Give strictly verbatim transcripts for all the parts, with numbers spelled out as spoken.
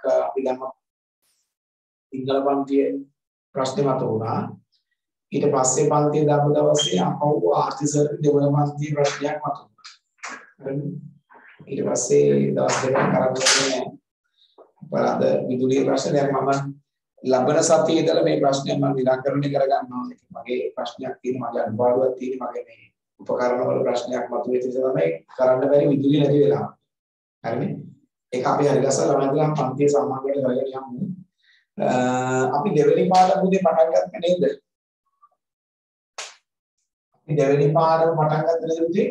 අපි ගන්න සිංහල පන්තියේ ප්‍රශ්නේ මත වුණා. ඊට පස්සේ පන්තියේ දාපු දවසේ අපව ආර්ටි සර් දෙවන පන්තියේ ප්‍රශ්නයක් මත වුණා. හරිද? ඊට පස්සේ දවස් දෙකක් කරන්නේ අපරාධ විදුලිය ප්‍රශ්න දැන් මම ලබන සතියේ ඉඳලා මේ ප්‍රශ්නය මම निराකරණය කරගන්නවා. මගේ ප්‍රශ්නයක් තියෙනවා, මගේ අනුභවයක් තියෙනවා, මගේ මේ උපකරණ වල ප්‍රශ්නයක් මතුවෙච්ච නිසා තමයි කරන්න බැරි විදුලිය නැති වෙලා. හරිනේ? ඒක අපි හරි ගස්සලා ළමයිලා පන්තියේ සම්මානයට කරගෙන යමු. අපි දෙවෙනි පාඩම උදේ පටන් ගත්ත නේද? අපි දෙවෙනි පාඩම පටන් ගත්ත නේද උදේ?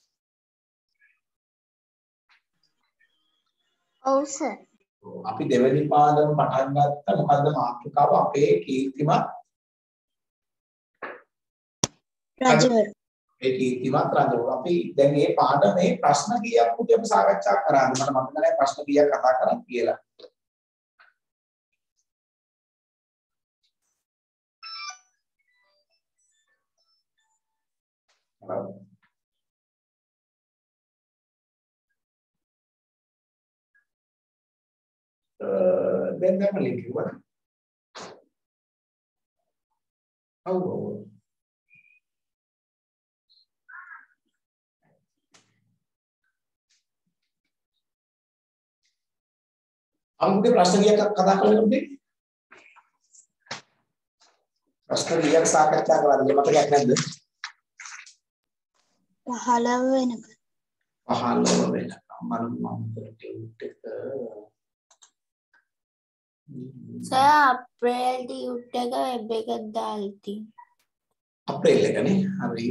ඔව් සර්. අපි දෙවෙනි පාඩම පටන් ගත්ත මොකද්ද මාතෘකාව? අපේ කීර්තිමත් රජවරු. ඒ කීර්තිමත් රජවරු. අපි දැන් මේ පාඩමේ ප්‍රශ්න කීයක් උදේ අපි සාකච්ඡා කරාද? මට මතක නැහැ ප්‍රශ්න කීයක් කතා කරා කියලා. දැන් දැන් මම කිව්වා. ඔව් ඔව්. අමුගේ ප්‍රශ්න කීයක් කතා කරලා ඉන්නේ? ප්‍රශ්න කීයක් සාකච්ඡා කරාද මතකයක් නැද්ද? පහළොව වෙනකම්. පහළොව වෙනකම් මම මම ටියුට් එක සර් අප්‍රේල් ටියුට් එක වෙබ් එකක් දාලා තියෙනවා. අප්‍රේල් එකනේ හරි.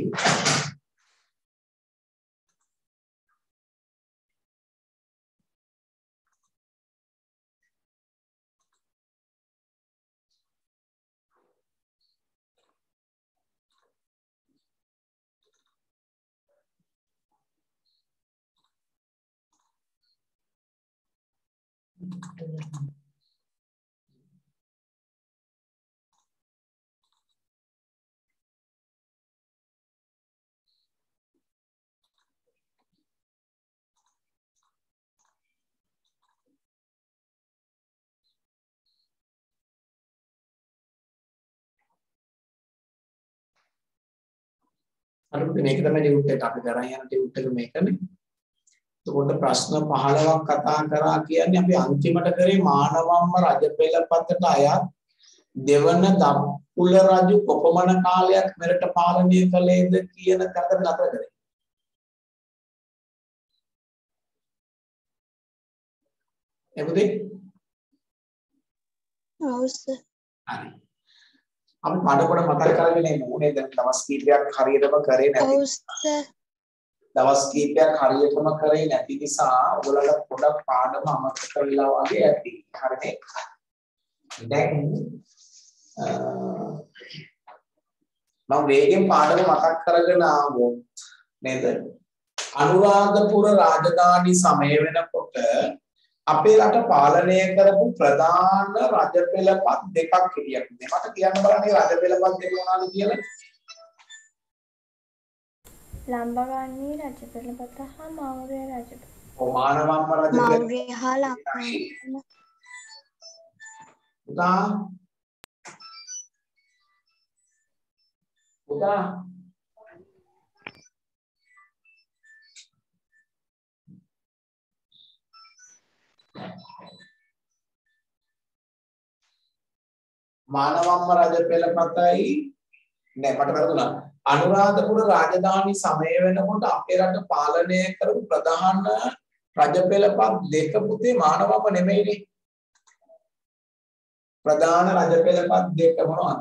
අර මේක තමයි ටියුට් එක අපි කරන් යන ටියුට් එක මේකනේ. එතකොට ප්‍රශ්න පහළොවක් කතා කරා කියන්නේ අපි අන්තිමට කරේ මානවම්ම රජපෙළපතට අයත් දෙවන දම්පුල රජු කොපමණ කාලයක් මෙරට පාලනය කළේද කියන කතාව නතර කරේ. එමුදේ? ඔව් සර්. හරි. අපි පාඩ කොට මතක කරගෙන ඉමු. උනේ දැන් දවස් කීපයක් හරියටම කරේ නැති. ඔව් සර්. දවස් කීපයක් හරියටම කරේ නැති නිසා ඔයගොල්ලන්ට පොඩක් පාඩම අමතක වෙලා වගේ ඇති. හරිනේ? දැන් මම වේගෙන් පාඩම මතක් කරගෙන ආවොත් නේද? අනුරාධපුර රාජධානි සමය වෙනකොට අපේ රට පාලනය කරපු ප්‍රධාන රජපෙළපත් දෙකක් හිටියක්. මට කියන්න බලන්න මේ රජපෙළපත් දෙක මොනවාද කියලා. ලම්බගන්නේ රජපෙළපත හා මෞර්ය රජපෙළපත. ඔව් මානවම්ම රජපෙළපත. මෞර්ය හා ලක්දිව. උදා උදා මානවම්ම රජපෙළපතයි නෑ මට වැරදුනා. අනුරාධපුර රාජධානි සමය වෙනකොට අපේ රට පාලනය කරපු ප්‍රධාන රජපෙළපත් දෙක පුතේ මානවම්ම නෙමෙයිනේ. ප්‍රධාන රජපෙළපත් දෙක මොනවද?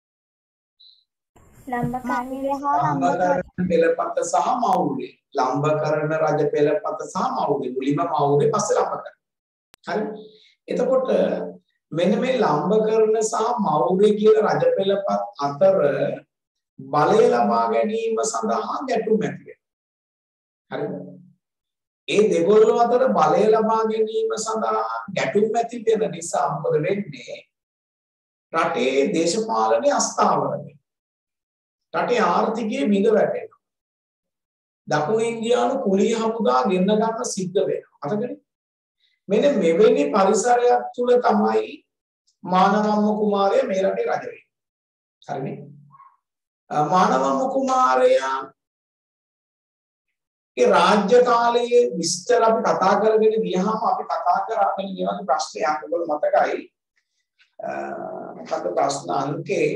ලම්බකන්නේ ලම්බකරණ පෙළපත සහ මෞර්ය. ලම්බකරණ රජපෙළපත සහ මෞර්ය. මුලින්ම මෞර්ය පස්සේ ලම්බකරණ. හරි. එතකොට මෙන්න මේ ලම්බකරණ සහ මෞර්ය කියන රජපෙළපත් අතර බලය ලබා ගැනීම සඳහා ගැටුම් ඇති වෙනවා. හරිද? ඒ දෙගොල්ලෝ අතර බලය ලබා ගැනීම සඳහා ගැටුම් ඇති වෙන නිසා මොකද වෙන්නේ? රටේ දේශපාලනය අස්ථාවර වෙනවා. රටේ ආර්ථිකය බිඳ වැටෙනවා. දකුණු ඉන්දියානු කුලී හමුදා ගෙන්න ගන්න සිද්ධ වෙනවා. අතකනේ. මෙන්න මෙවැනි පරිසරයක් තුල තමයි මානවම්ම කුමාරයා මේ රටේ රජ වෙන්නේ. හරිනේ? මානවම්ම කුමාරයා ඒ රාජ්‍ය කාලයේ විස්තර අපි කතා කරගෙන ගියාම අපි කතා කරන්නේ මේ වගේ ප්‍රශ්නයක්. ඔයගොල්ලෝ මතකයි. මොකද ප්‍රශ්න අංකේ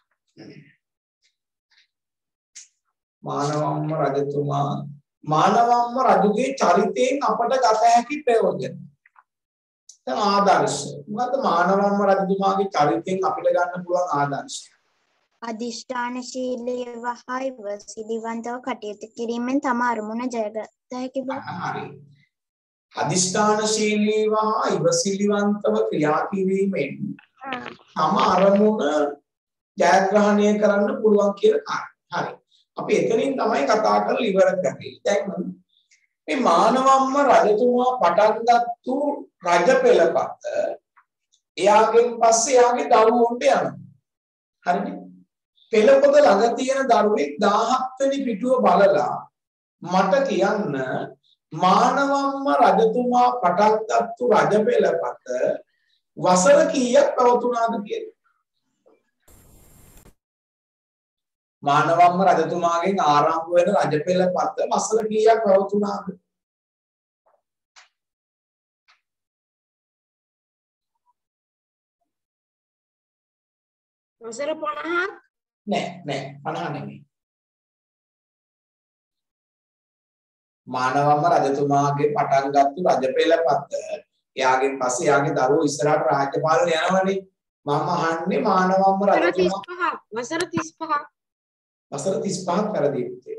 මානවම්ම රජතුමා මානවම්ම රජුගේ චරිතයෙන් අපට ගත හැකි ප්‍රයෝජන. දැන් ආදර්ශ. මොකද්ද මානවම්ම රජතුමාගේ චරිතයෙන් අපිට ගන්න පුළුවන් ආදර්ශය? අධිෂ්ඨානශීලීව හා ඉවසිලිවන්තව කටයුතු කිරීමෙන් තම අරමුණ ජයගත හැකි බව. හරි. අධිෂ්ඨානශීලීව හා ඉවසිලිවන්තව ක්‍රියා කිරීමෙන් තම අරමුණ ජයග්‍රහණය කරන්න පුළුවන් කියලා කාරණා. හරි. අපි එතනින් තමයි කතා කරලා ඉවර කරන්නේ. දැන් මේ මානවම්ම රජතුමා පටන් ගත්තු රජ පෙළපත එයාගෙන් පස්සේ එයාගේ දරුවෝන්ට යනවා. හරිනේ? පෙළපොත ළඟ තියෙන දරුවෙක් දහහක් වෙනි පිටුව බලලා මට කියන්න මානවම්ම රජතුමා පටන් ගත්තු රජ පෙළපත වසර කීයක් පවතුනාද කියලා. මානවම්ම රජතුමාගෙන් ආරම්භ වෙන රජ පෙළපත වසර කීයක් පවතුනාද? වසර පනහක් නෑ නෑ පනහ නෙමෙයි. මානවම්ම රජතුමාගේ පටන් ගත්තු රජ පෙළපත එයාගෙන් පස්සේ එයාගේ දරුවෝ ඉස්සරහට රාජ්‍ය පාලනය යනවනේ. මම අහන්නේ මානවම්ම රජතුමා වසර තිස් පහක් වසර තිස් පහක් පෙරදී පුතේ.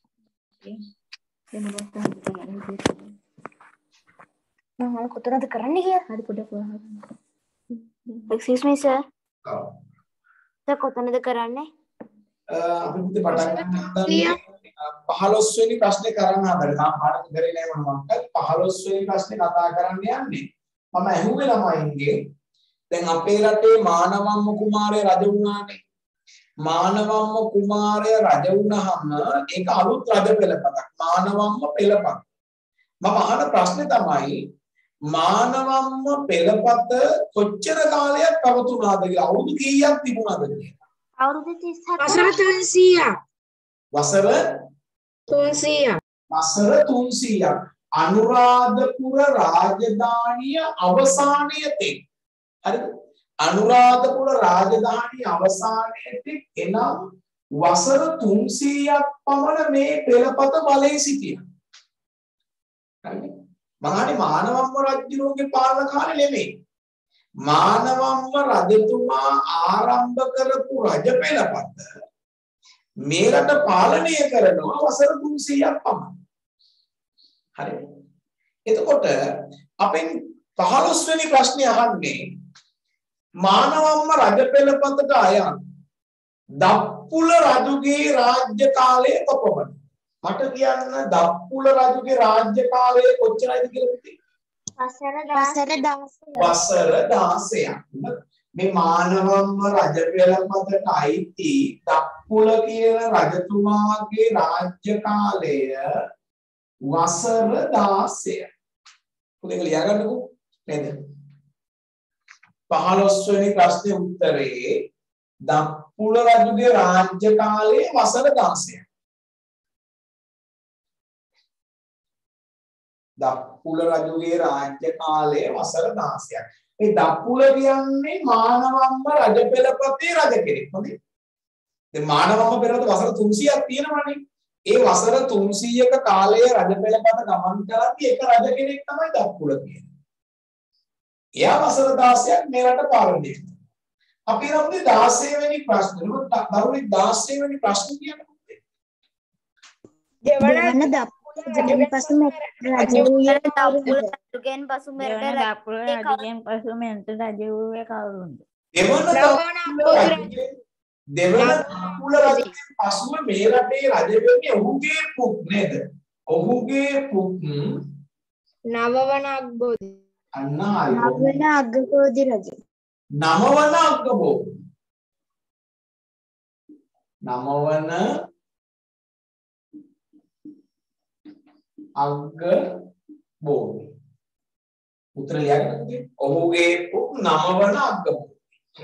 මම කොතනද කරන්නේ කියලා? හරි පොඩක් වහන්න. Excuse me sir. ඔව්. සර් කොතනද කරන්නේ? අපි පුතේ පටන් ගන්න පහළොස් වෙනි ප්‍රශ්නේ කරන්න හදලා තාම පාඩම කරේ නෑ මම. පහළොස් වෙනි ප්‍රශ්නේ කතා කරන්න යන්නේ. මම ඇහුවේ ළමයින්ගේ දැන් අපේ රටේ මානවම්ම කුමාරයා රජ වුණානේ. මානවම්ම කුමාරයා රජ වුණාම ඒක අලුත් රජ පෙළපතක්. මානවම්ම පෙළපත. මම අහන ප්‍රශ්නේ තමයි මානවම්ම පෙළපත කොච්චර කාලයක් පවතුනාද කියලා. අවුරුදු කීයක් තිබුණාද කියලා. අවුරුදු තිස් හතක්. වසර තුන්සීයක් වසර තුන්සීයක් වසර තුන්සීයක් අනුරාධපුර රාජධානිය අවසානයේ තෙක්. හරිද? අනුරාධපුර රාජධානිය අවසානයේ තෙක් එනම් වසර තුන්සීයක් පමණ මේ පෙළපත බලයේ සිටියා. හරිද? මහානි මානවම්ම රජුගේ පාලන කාලේ නෙමෙයි. මානවම්ම රජතුමා ආරම්භ කරපු රජ පෙළපත මේ රට පාලනය කරනවා වසර තුන්සීයක් පමණ. හරිද? එතකොට අපෙන් පහළොස් වෙනි ප්‍රශ්නේ අහන්නේ මානවම්ම රජ පෙළපතට අයත් දප්පුල රජුගේ රාජ්‍ය කාලය කොපමණද? මට කියන්න දප්පුල රජුගේ රාජ්‍ය කාලය කොච්චරයිද කියලා පුතේ? වසර දහසක්. වසර දහසක්. මේ මානවම්ම රජ පෙළපතට අයිති දප්පුල කියන රජතුමාගේ රාජ්‍ය කාලය වසර දහසක්. පුතේ ලියා ගන්නකෝ නේද? පහළොස් වෙනි ප්‍රශ්නේ උත්තරේ දප්පුල රජුගේ රාජ්‍ය කාලය වසර දහසක්. දප්පුල රජුගේ රාජ්‍ය කාලය වසර දහසක්. මේ දප්පුල කියන්නේ මානවම්ම රජ පෙළපතේ රජ කෙනෙක්. හොඳයි. දැන් මානවම්ම පෙළපත වසර තුන්සීයක් තියෙනවනේ. ඒ වසර තුන්සීයක කාලයේ රජ පෙළපත ගමන් කරද්දී එක රජ කෙනෙක් තමයි දප්පුල කියන්නේ. එයා වසර දහසක් මේ රට පාලනය කරනවා. අපි රම්දේ දහසය වෙනි ප්‍රශ්නේ. දරුවෙක් දහසය වෙනි ප්‍රශ්නේ කියන්නේ. දෙවන දප්පුලගෙන් පසු මෙරට රජ වූයේ දප්පුලගෙන් පසු මෙරට රජුගෙන් පසු මෙරට රජ වූයේ කවුරුන්ද? දෙවන දෙවන දප්පුල රජුගෙන් පසුව මේ රටේ රජ වෙන්නේ ඔහුගේ පුත් නේද? ඔහුගේ පුත් නවවන අග්බෝධි. අන්න හරි. නවවන අග්ගබෝධි රජු. නවවන අග්ගබෝධි. නවවන අග්ගබෝධි. උත්තර ලියගන්න. ඔහුගේ පුත් නවවන අග්ගබෝධි.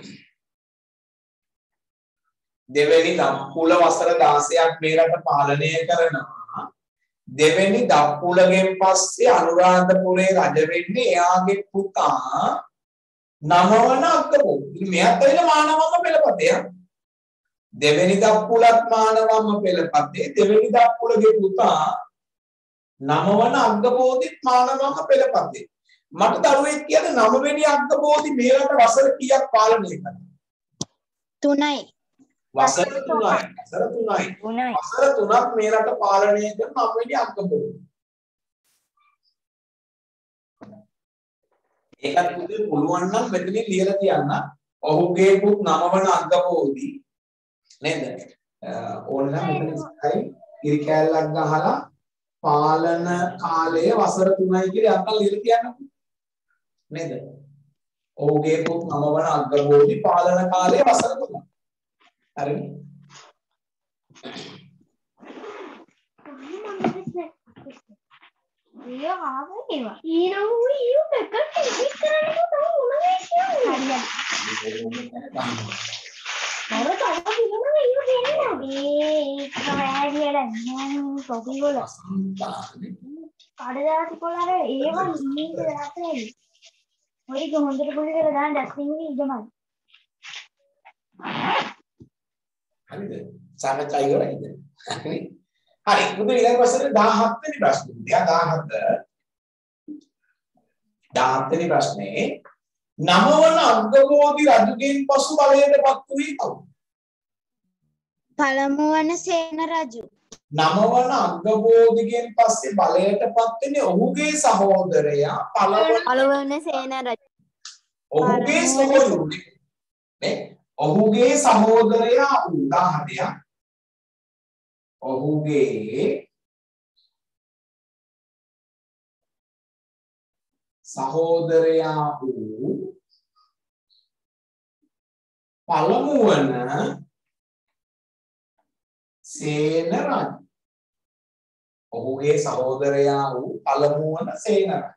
දෙවෙනි දප්පුල වසර දාසයක් මේ රට පාලනය කරනවා. දෙවෙනි දප්පුලගෙන් පස්සේ අනුරාධපුරේ රජ වෙන්නේ එයාගේ පුතා නවවන අග්ගබෝධි. ඉතින් මෙයාත් වෙන මානවම පෙළපතේ. දෙවෙනි දප්පුලත් මානවම පෙළපතේ. දෙවෙනි දප්පුලගේ පුතා නවවන අග්ගබෝධිත් මානවම පෙළපතේ. මට දරුවෙක් කියන්නේ නවවෙනි අග්ගබෝධි මේ රට වසර කීයක් පාලනය කරනවා? තුනයි. වසර තුනයි. වසර තුනයි. තුනයි. වසර තුනක් මේ රට පාලනය කරන නවවෙනි අග්ගබෝධි. ඒකත් පුතේ පුළුවන් නම් මෙතනින් ලියලා තියන්න. ඔහුගේ පුත් නවවන අග්ගබෝධි නේද? ඕනනම් මෙතන ඉස්සරයි ඉරි කැලලක් ගහලා පාලන කාලය වසර තුනයි කියලා අක්කල් ලියලා තියන්නකෝ. නේද? ඔහුගේ පුත් නවවන අග්ගබෝධි පාලන කාලය වසර තුනයි. හරිද? ये आवे केवा ඊනෝ ඊයු එක ටිකට් කරන්නේ තව මොන විශ්යද හරියට මර තව දිනන ඊයු දෙන්නේ ඒ කෑලියට නෑ කොපි වල කඩදාසි කොලාර ඒවා ඉන්නේ රටේ ඔය ගොන්දර පොඩි කරලා දාන්න ඩස්බින් එකේ ඉදමයි හරිද? සාකච්ඡා ඉවරයිද? හරි. හරි. මුද ඊළඟ ප්‍රශ්නේ දහහත් වෙනි ප්‍රශ්නේ. දහහත් දහහත් වෙනි ප්‍රශ්නේ නවවන අග්ගබෝධි රජුගෙන් පසු බලයටපත් වූයේ කවුද? පළමු වන සේන රජු. නවවන අග්ගබෝධිගෙන් පස්සේ බලයටපත් වෙන්නේ ඔහුගේ සහෝදරයා පළවන පළවන සේන රජු. ඔහුගේ සහෝදරයා නේ ඔහුගේ සහෝදරයා උදාහරණයක් ඔහුගේ සහෝදරයා වූ පළමු වන සේන රජු ඔහුගේ සහෝදරයා වූ පළමු වන සේන රජු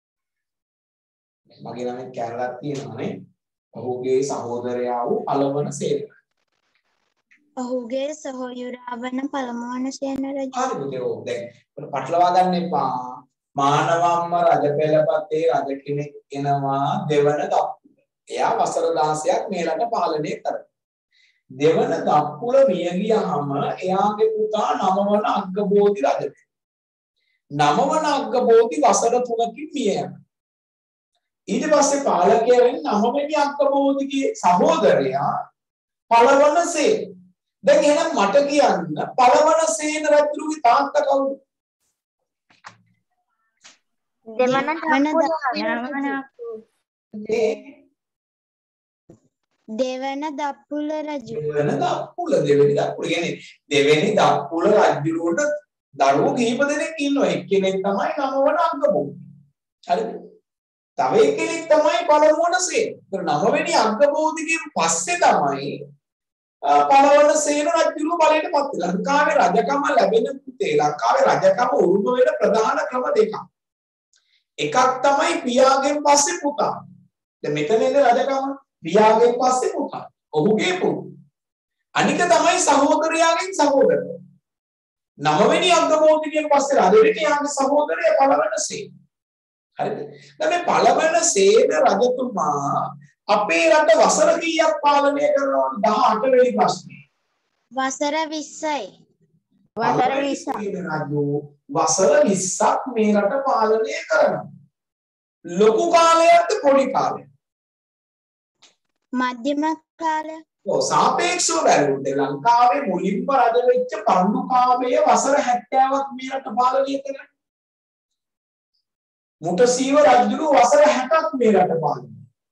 මගේ නමෙන් කැරලක් තියෙනවානේ ඔහුගේ සහෝදරයා වූ පළමු වන සේන රජු ඔහුගේ සහෝදරයා වන පළමු වන සේන රජු. හරි පුතේ ඔව් දැන් පටලවා ගන්න එපා මානවම්ම රජ පෙළපතේ රජ කෙනෙක් එනවා දෙවන දප්පුල. එයා වසර දහසයක් මේ රට පාලනය කරනවා. දෙවන දප්පුල මිය ගියාම එයාගේ පුතා නවවන අග්ගබෝධි රජ වෙනවා. නවවන අග්ගබෝධි වසර තුනකින් මිය යනවා. ඊට පස්සේ පාලකයා වෙන්නේ නවවෙනි අග්ගබෝධිගේ සහෝදරයා පළවන සේන. දැන් එහෙනම් මට කියන්න පළවන සේන රජුගේ තාත්තා කවුද? දෙවන දෙවන දප්පුල රජු. දෙවන දප්පුල දෙවෙනි දප්පුල කියන්නේ දෙවෙනි දප්පුල රජුට දරුවෝ කිහිප දෙනෙක් ඉන්නවා. එක්කෙනෙක් තමයි නවවන අග්ගබෝධි. හරිද? තව එක්කෙනෙක් තමයි පළමුවන සේන. ඒතර නවවෙනි අග්ගබෝධිගෙන් පස්සේ තමයි පළවන සේන රජුගේ බලයට පත් වෙලා. ලංකාවේ රජකම ලැබෙන පුතේ ලංකාවේ රජකම උරුම වෙන ප්‍රධාන ක්‍රම දෙකක්. එකක් තමයි පියාගෙන් පස්සේ පුතා. දැන් මෙතන ඉන්න රජකම පියාගෙන් පස්සේ පුතා. ඔහුගේ පුතා. අනික තමයි සහෝදරයාගෙන් සහෝදරයා. නවවෙනි අග්ගබෝධිගෙන් පස්සේ රජ වෙන්නේ යාගේ සහෝදරයා පළවන සේන. හරිද? දැන් මේ පළවන සේන රජතුමා අපේ රට වසර කීයක් පාලනය කරනවද? දහඅට වෙනි ප්‍රශ්නේ. වසර විස්සයි. වසර විස්සක්. රජු වසර විස්සක් මේ රට පාලනය කරනවා. ලොකු කාලයක්ද පොඩි කාලයක්ද? මධ්‍යම කාලය. ඔව් සාපේක්ෂව බැලුවොත් ලංකාවේ මුලින්ම රජ වෙච්ච පණ්ඩුකාභය වසර හැත්තෑවක් මේ රට පාලනය කරා. මුටසීව රජු වසර හැටක් මේ රට පාලනය.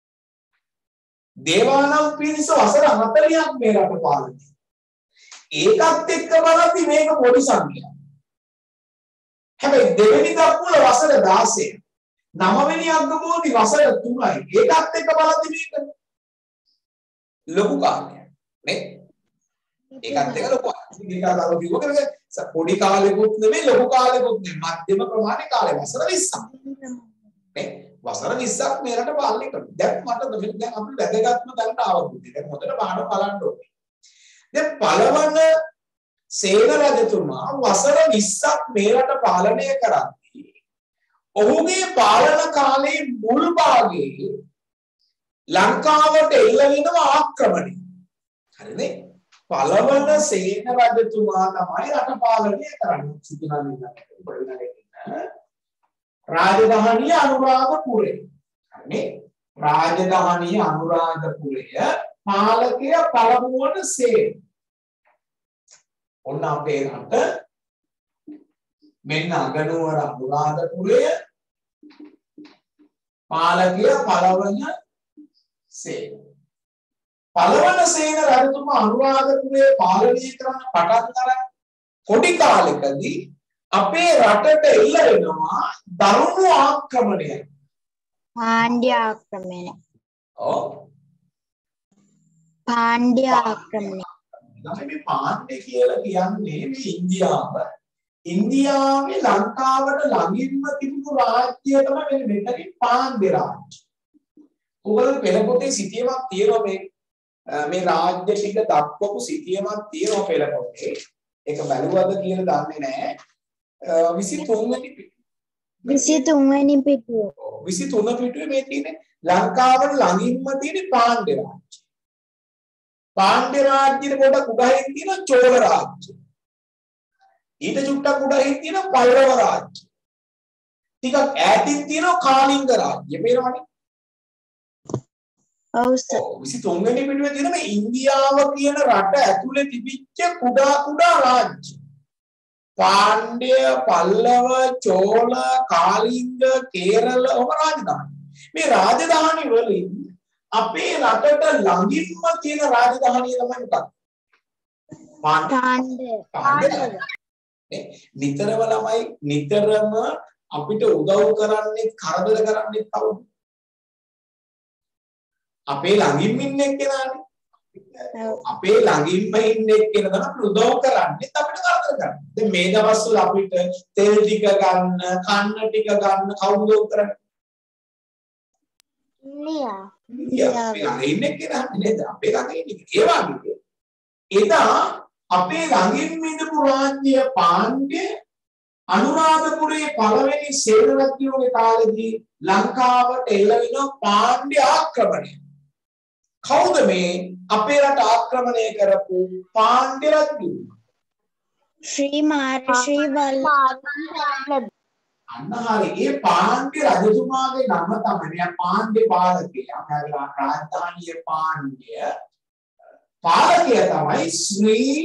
දේවානම් පිරිස වසර හතළියක් මේ රට පාලනය. ඒකත් එක්ක බලද්දි මේක පොඩි සංඛ්‍යාවක්. හැබැයි දෙවෙනි දප්පුල වසර දහසය. නවවෙනි අග්ගබෝධි වසර තුනයි. ඒකත් එක්ක බලද්දි මේක ලොකු කාලයක් නේ. ඒකත් එක්ක ලොකු කාලයක් කිව්වොත් පොඩි කාලෙකුත් නෙමෙයි ලොකු කාලෙකුත් නෙමෙයි මධ්‍යම ප්‍රමාණයේ කාලය වසර විස්සක්. නේ වසර විස්සක් මේකට පාලනය කරනවා. දැන් මට දැන් අපිට වැදගත්ම තැනට ආවොත් දැන් හොඳට පාඩම් බලන්න ඕනේ. දැන් පළවන සේන රජතුමා වසර විස්සක් මේකට පාලනය කරද්දී ඔහුගේ පාලන කාලයේ මුල් භාගයේ ලංකාවට එල්ල වෙනවා ආක්‍රමණය. හරිනේ? පළවන සේන රජතුමා තමයි රට පාලනය කරන්නේ. සිද්ධාන්තයෙන් රාජධානිය අනුරාධපුරය. හරිනේ? රාජධානිය අනුරාධපුරය පාලකය පළමුවන සේන. ඔන්න අපේ රට මෙන්න අගනුවර අනුරාධපුරය පාලකය පළවන සේන. පළවන සේන රජතුමා අනුරාධපුරය පාලනය කරන්න පටන් ගන්න පොඩි කාලෙකදී අපේ රටට එල්ල වෙනවා දරුණු ආක්‍රමණයක්. පාණ්ඩ්‍ය ආක්‍රමණය. ඔව්. පාණ්ඩ්‍ය ආක්‍රමණය. තමයි මේ පාණ්ඩ්‍ය කියලා කියන්නේ මේ ඉන්දියාව. ඉන්දියාවේ ලංකාවට ළඟින්ම තිබුණු රාජ්‍යය තමයි මේ මෙතනින් පාණ්ඩ්‍ය රාජ්‍ය. ඔයගොල්ලෝ පෙළ පොතේ සිටියමක් තියෙනවා මේ මේ රාජ්‍ය ටික දක්වපු සිටියමක් තියෙනවා පෙළ පොතේ. ඒක බැලුවද කියලා දන්නේ නැහැ. විසිතුන් වෙනි පිටුව. විසිතුන් වෙනි පිටුව. විසිතුන පිටුවේ මේ තියෙන්නේ ලංකාවට ළඟින්ම තියෙන පාණ්ඩ්‍ය රාජ්‍ය. පාණ්ඩ්‍ය රාජ්‍යෙට පොඩක් උඩහින් තියෙන චෝල රාජ්‍ය. ඊට චුට්ටක් උඩහින් තියෙන පල්ලව රාජ්‍ය. ටිකක් ඈතින් තියෙන කාලිංග රාජ්‍ය. මේරමනේ. ඔව් සර්. විසිතුන් වෙනි පිටුවේ තියෙන මේ ඉන්දියාව කියන රට ඇතුලේ තිබිච්ච කුඩා කුඩා රාජ්‍ය. පාණ්ඩ්‍ය, පල්ලව, චෝල, කාලිංග, කේරළ ඔබ රාජධානි. මේ රාජධානි වලින් අපේ රටට ළඟින්ම තියෙන රාජධානිය තමයි මොකක්ද? පාණ්ඩ්‍ය. පාණ්ඩ්‍ය. නිතරම ළමයි නිතරම අපිට උදව් කරන්නේ කරදර කරන්නේ කවුද? අපේ ළඟින්ම ඉන්න එක්කෙනානේ. අපේ ළඟින්ම ඉන්න එක්කෙනා තමයි අපිට උදව් කරන්නේ අපිට කරදර කරන්නේ. දැන් මේ දවස්වල අපිට තෙල් ටික ගන්න, කන්න ටික ගන්න කවුද උදව් කරන්නේ? ඉන්දියා. ඉන්දියා. අපේ ඉන්න එක්කෙනා නේද? අපේ ළඟ ඉන්නේ. ඒ වගේ. එදා අපේ ළඟින් ඉඳපු රාජ්‍ය පාණ්ඩ්‍ය අනුරාධපුරයේ පළවෙනි සේන රජුගේ කාලෙදී ලංකාවට එල්ල වෙන පාණ්ඩ්‍ය ආක්‍රමණය. කවුද මේ අපේ රට ආක්‍රමණය කරපු පාණ්ඩ්‍ය රජු? ශ්‍රී මහර්ෂි වල්ලභ. අන්න හරි. ඒ පාණ්ඩ්‍ය රජතුමාගේ නම තමයි පාණ්ඩ්‍ය පාලකයා. අපේ රාජධානිය පාණ්ඩ්‍ය. පාලකයා තමයි ශ්‍රී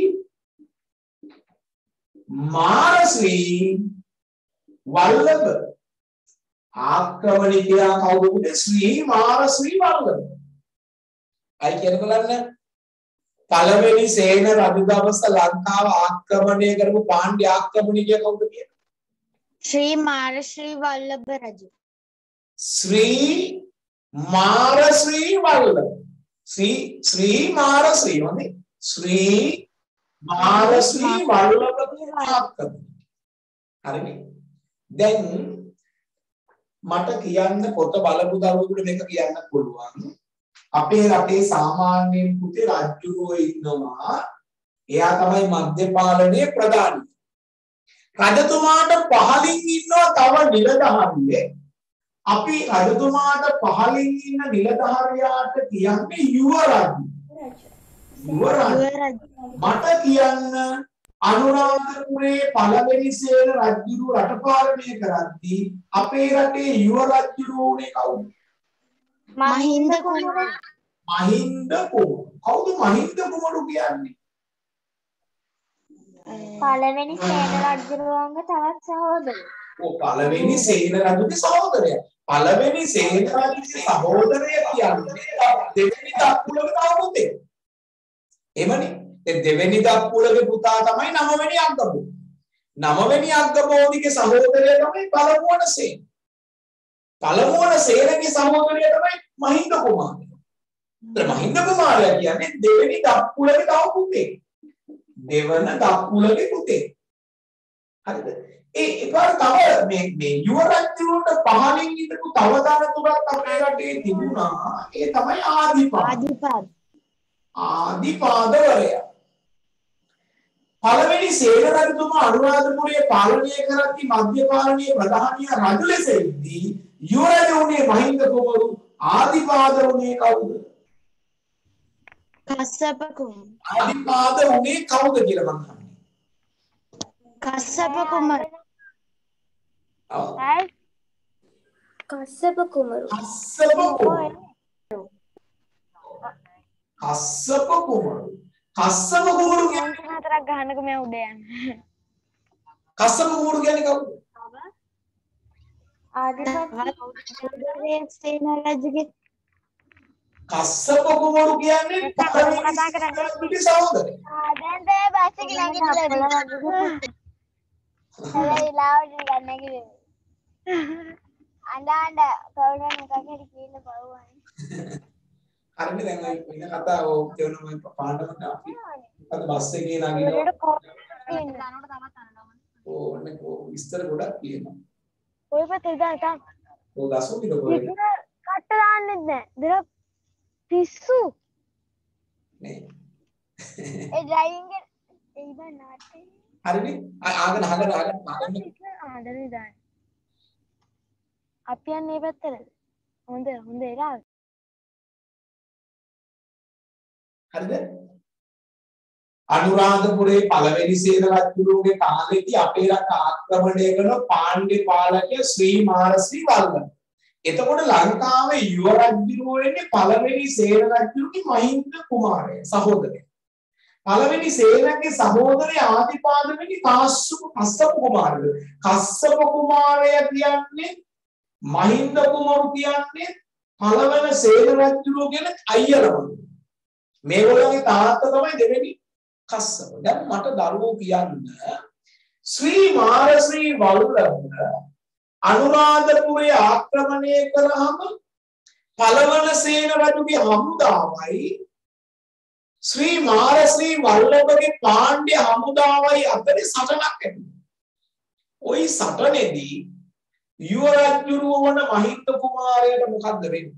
මාරශ්‍රී වල්ලභ. ආක්‍රමණිකයා කවුද? ශ්‍රී මාරශ්‍රී වල්ලභ. අයි කියන බලන්න පළවෙනි සේන රජු දවස ලංකාව ආක්‍රමණය කරපු පාණ්ඩ්‍ය ආක්‍රමණිකයා කවුද කියන්නේ? ශ්‍රී මාරශ්‍රී වල්ලභ රජු. ශ්‍රී මාරශ්‍රී වල්ලභ. ශ්‍රී ශ්‍රී මාරශ්‍රී වනේ ශ්‍රී මාරශ්‍රී වල්ලභගේ ආක්‍රමණය. හරිනේ. දැන් මට කියන්න පොත බලපු දරුවෙකුට මේක කියන්න පුළුවන්. අපේ රටේ සාමාන්‍යයෙන් පුතේ රජුරෝ ඉන්නවා. එයා තමයි මධ්‍ය පාලනයේ ප්‍රධානී. රජතුමාට පහලින් ඉන්නවා තව නිලධාරියෙක්. අපි රජතුමාට පහලින් ඉන්න නිලධාරියාට කියන්නේ යුව රජු. යුව රජු. මට කියන්න අනුරාධපුරයේ පළවෙනි සේන රජු රට පාලනය කරද්දී අපේ රටේ යුව රජු උනේ කවුද? මහින්ද කුමාර. මහින්ද කුමාර. කවුද මහින්ද කුමාර කියන්නේ? පළවෙනි සේන රජුගේ තවත් සහෝදරයෙක්. ඔව් පළවෙනි සේන රජුගේ සහෝදරයා. පළවෙනි සේන රජුගේ සහෝදරයා කියන්නේ දෙවෙනි දක්පුලගේ තව පුතේ. එමනේ. ඒ දෙවෙනි දක්පුලගේ පුතා තමයි නවවෙනි අග්ගබෝධි. නවවෙනි අග්ගබෝධිගේ සහෝදරයා තමයි පළමුවන සේන. පළමුවන සේනගේ සහෝදරයා තමයි මහින්ද කුමාරයා. ඒතර මහින්ද කුමාරයා කියන්නේ දෙවෙනි දක්පුලගේ තව පුතේ. දෙවන දක්පුලගේ පුතේ. හරිද? ඒ ඒපාර තව මේ මේ යුව රජුට පහලින් ඉඳපු තව ධනතුරක් අපේ රටේ තිබුණා. ඒ තමයි ආදිපාද. ආදිපාද. ආදිපාදවරයා. පළවෙනි සේන රජතුමා අනුරාධපුරයේ පාලනය කරද්දී මධ්‍ය පාලනීය ප්‍රධානිය රජු ලෙස ඉදී යුව රජු උනේ මහින්ද කුමරු. ආදිපාද උනේ කවුද? කස්සප කුමාර. ආදිපාද උනේ කවුද කියලා මම අහන්නේ. කස්සප කුමාර. ඔව්. කස්සප කුමරු. කස්සප කුමරු. කස්සප කුමරු. කස්සප කුමරු කියන්නේ හතරක් ගහන්නකො මම උඩ යන්න. කස්සප කුමරු කියන්නේ කවුද? ආදිපාද සේන රජුගේ කස්සප කුමරු කියන්නේ කතා කරන්නේ සහෝදරේ. ආ දැන් දැන් බස් එක නැගිටලා හැබැයි ලාවට ගන්න කිව්වේ. අඬ අඬ කවුරුන් එකක් හරි කියලා බලවන්නේ. හරිනේ දැන් ඔය වෙන කතා ඕ කියන මම පාඩමට අපි අද බස් එකේ නගිනවා. ඕනේ කො විස්තර ගොඩක් කියනවා. ඔය පැත්තේ දාන්න තාම. ඔය දසෝ විතර කොහෙද? කට්ට දාන්නෙත් නෑ. දෙන පිස්සු. නේ. ඒ ඩ්‍රයිවිං එක ඒ බා නාට්ටේ. හරිනේ. ආගෙන ආගෙන ආගෙන ආගෙන ආදරේ දාන්න. අපි යන්නේ මේ පැත්තට. හොඳ හොඳ එරා. හරිද? අනුරාධපුරයේ පළවෙනි සේන රජුගේ කාලේදී අපේ රට ආක්‍රමණය කරන පාණ්ඩ්‍ය පාලකයා ශ්‍රී මාරශ්‍රී වල්ලභ. එතකොට ලංකාවේ යුව රජු වෙන්නේ පළවෙනි සේන රජුගේ මහින්ද කුමාරයා සහෝදරයා. පළවෙනි සේනගේ සහෝදරයා ආදිපාද වෙන්නේ කාශ්‍යප කස්සප කුමාරයා. කස්සප කුමාරයා කියන්නේ මහින්ද කුමරු කියන්නේ පළවෙනි සේන රජු කියන අයියලම. මේගොල්ලන්ගේ තාත්තා තමයි දෙවෙනි කස්සප. දැන් මට දරුවෝ කියන්න ශ්‍රී මාරශ්‍රී වල්ලභ අනුරාධපුරයේ ආක්‍රමණය කරාම පළවන සේන රජුගේ හමුදාවයි ශ්‍රී මාරශ්‍රී වල්ලභගේ පාණ්ඩ්‍ය හමුදාවයි අතරේ සටනක් ඇති වුණා. ওই සටනේදී යුව රජුරුව වන මහින්ද කුමාරයාට මොකද්ද වෙන්නේ?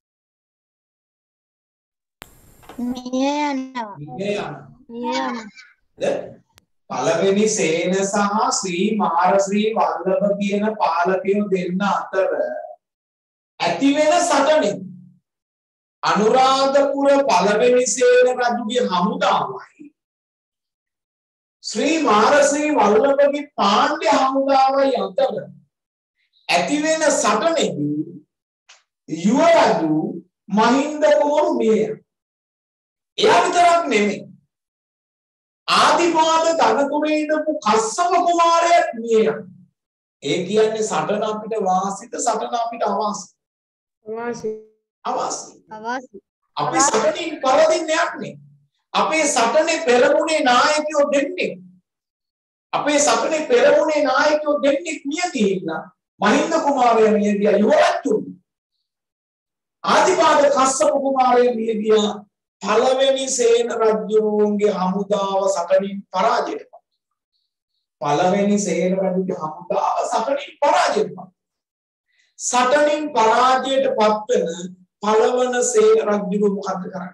මිය යනවා. මිය යනවා. මිය යනවා. පළවෙනි සේන සහ ශ්‍රී මාරශ්‍රී වල්ලභ කියන පාලකයෝ දෙන්න අතර ඇති වෙන සටනේ අනුරාධපුර පළවෙනි සේන රජුගේ හමුදාවයි ශ්‍රී මාරශ්‍රී වල්ලභගේ පාණ්ඩ්‍ය හමුදාවයි අතර ඇති වෙන සටනේදී යුව රජු මහින්ද කුමරු මිය යනවා. එයා විතරක් නෙමෙයි ආදිපාද ධනතුරේ ඉඳපු කස්සප කුමාරයාත් මිය යනවා. ඒ කියන්නේ සටන අපිට වාසිත සටන අපිට අවාසි. අවාසි. අවාසි. අවාසි. අපි සටනින් පරදින්න යන්නේ. අපේ සටනේ පෙරමුණේ නායකයෝ දෙන්නේ. අපේ සටනේ පෙරමුණේ නායකයෝ දෙන්නේ මිය ගිහිල්ලා මහින්ද කුමාරයා මිය ගියා යුව රජු. ආදිපාද කස්සප කුමාරයා මිය ගියා. පළවෙනි සේන රජුගේ හමුදාව සටනින් පරාජයට පත්. පළවෙනි සේන රජුගේ හමුදාව සටනින් පරාජයට පත්. සටනින් පරාජයට පත් වෙන පළවන සේන රජු මොකද කරන්නේ?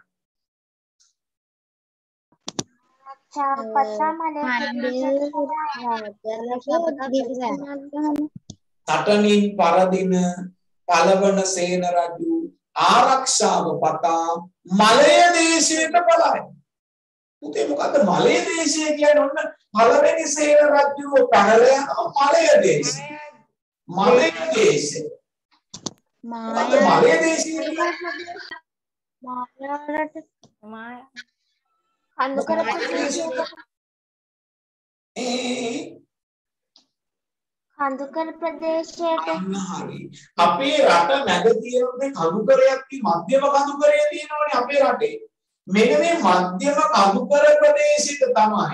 සටනින් පරදින පළවන සේන රජු ආරක්ෂාව පතා මලය දේශයට පලායි. පුතේ මොකද්ද මලය දේශය කියන්නේ? ඔන්න පළවෙනි සේන රජුව පැනල යනවා මලය දේශය. මලය දේශය. මොකද්ද මලය දේශය කියන්නේ? මායාවට මාය කඳුකර ඒ කඳුකර ප්‍රදේශයට හරි. අපේ රට මැද තියෙන මේ කඳුකරයක් තියෙන මධ්‍යම කඳුකරය තියෙනවනේ අපේ රටේ. මෙන්න මේ මධ්‍යම කඳුකර ප්‍රදේශයට තමයි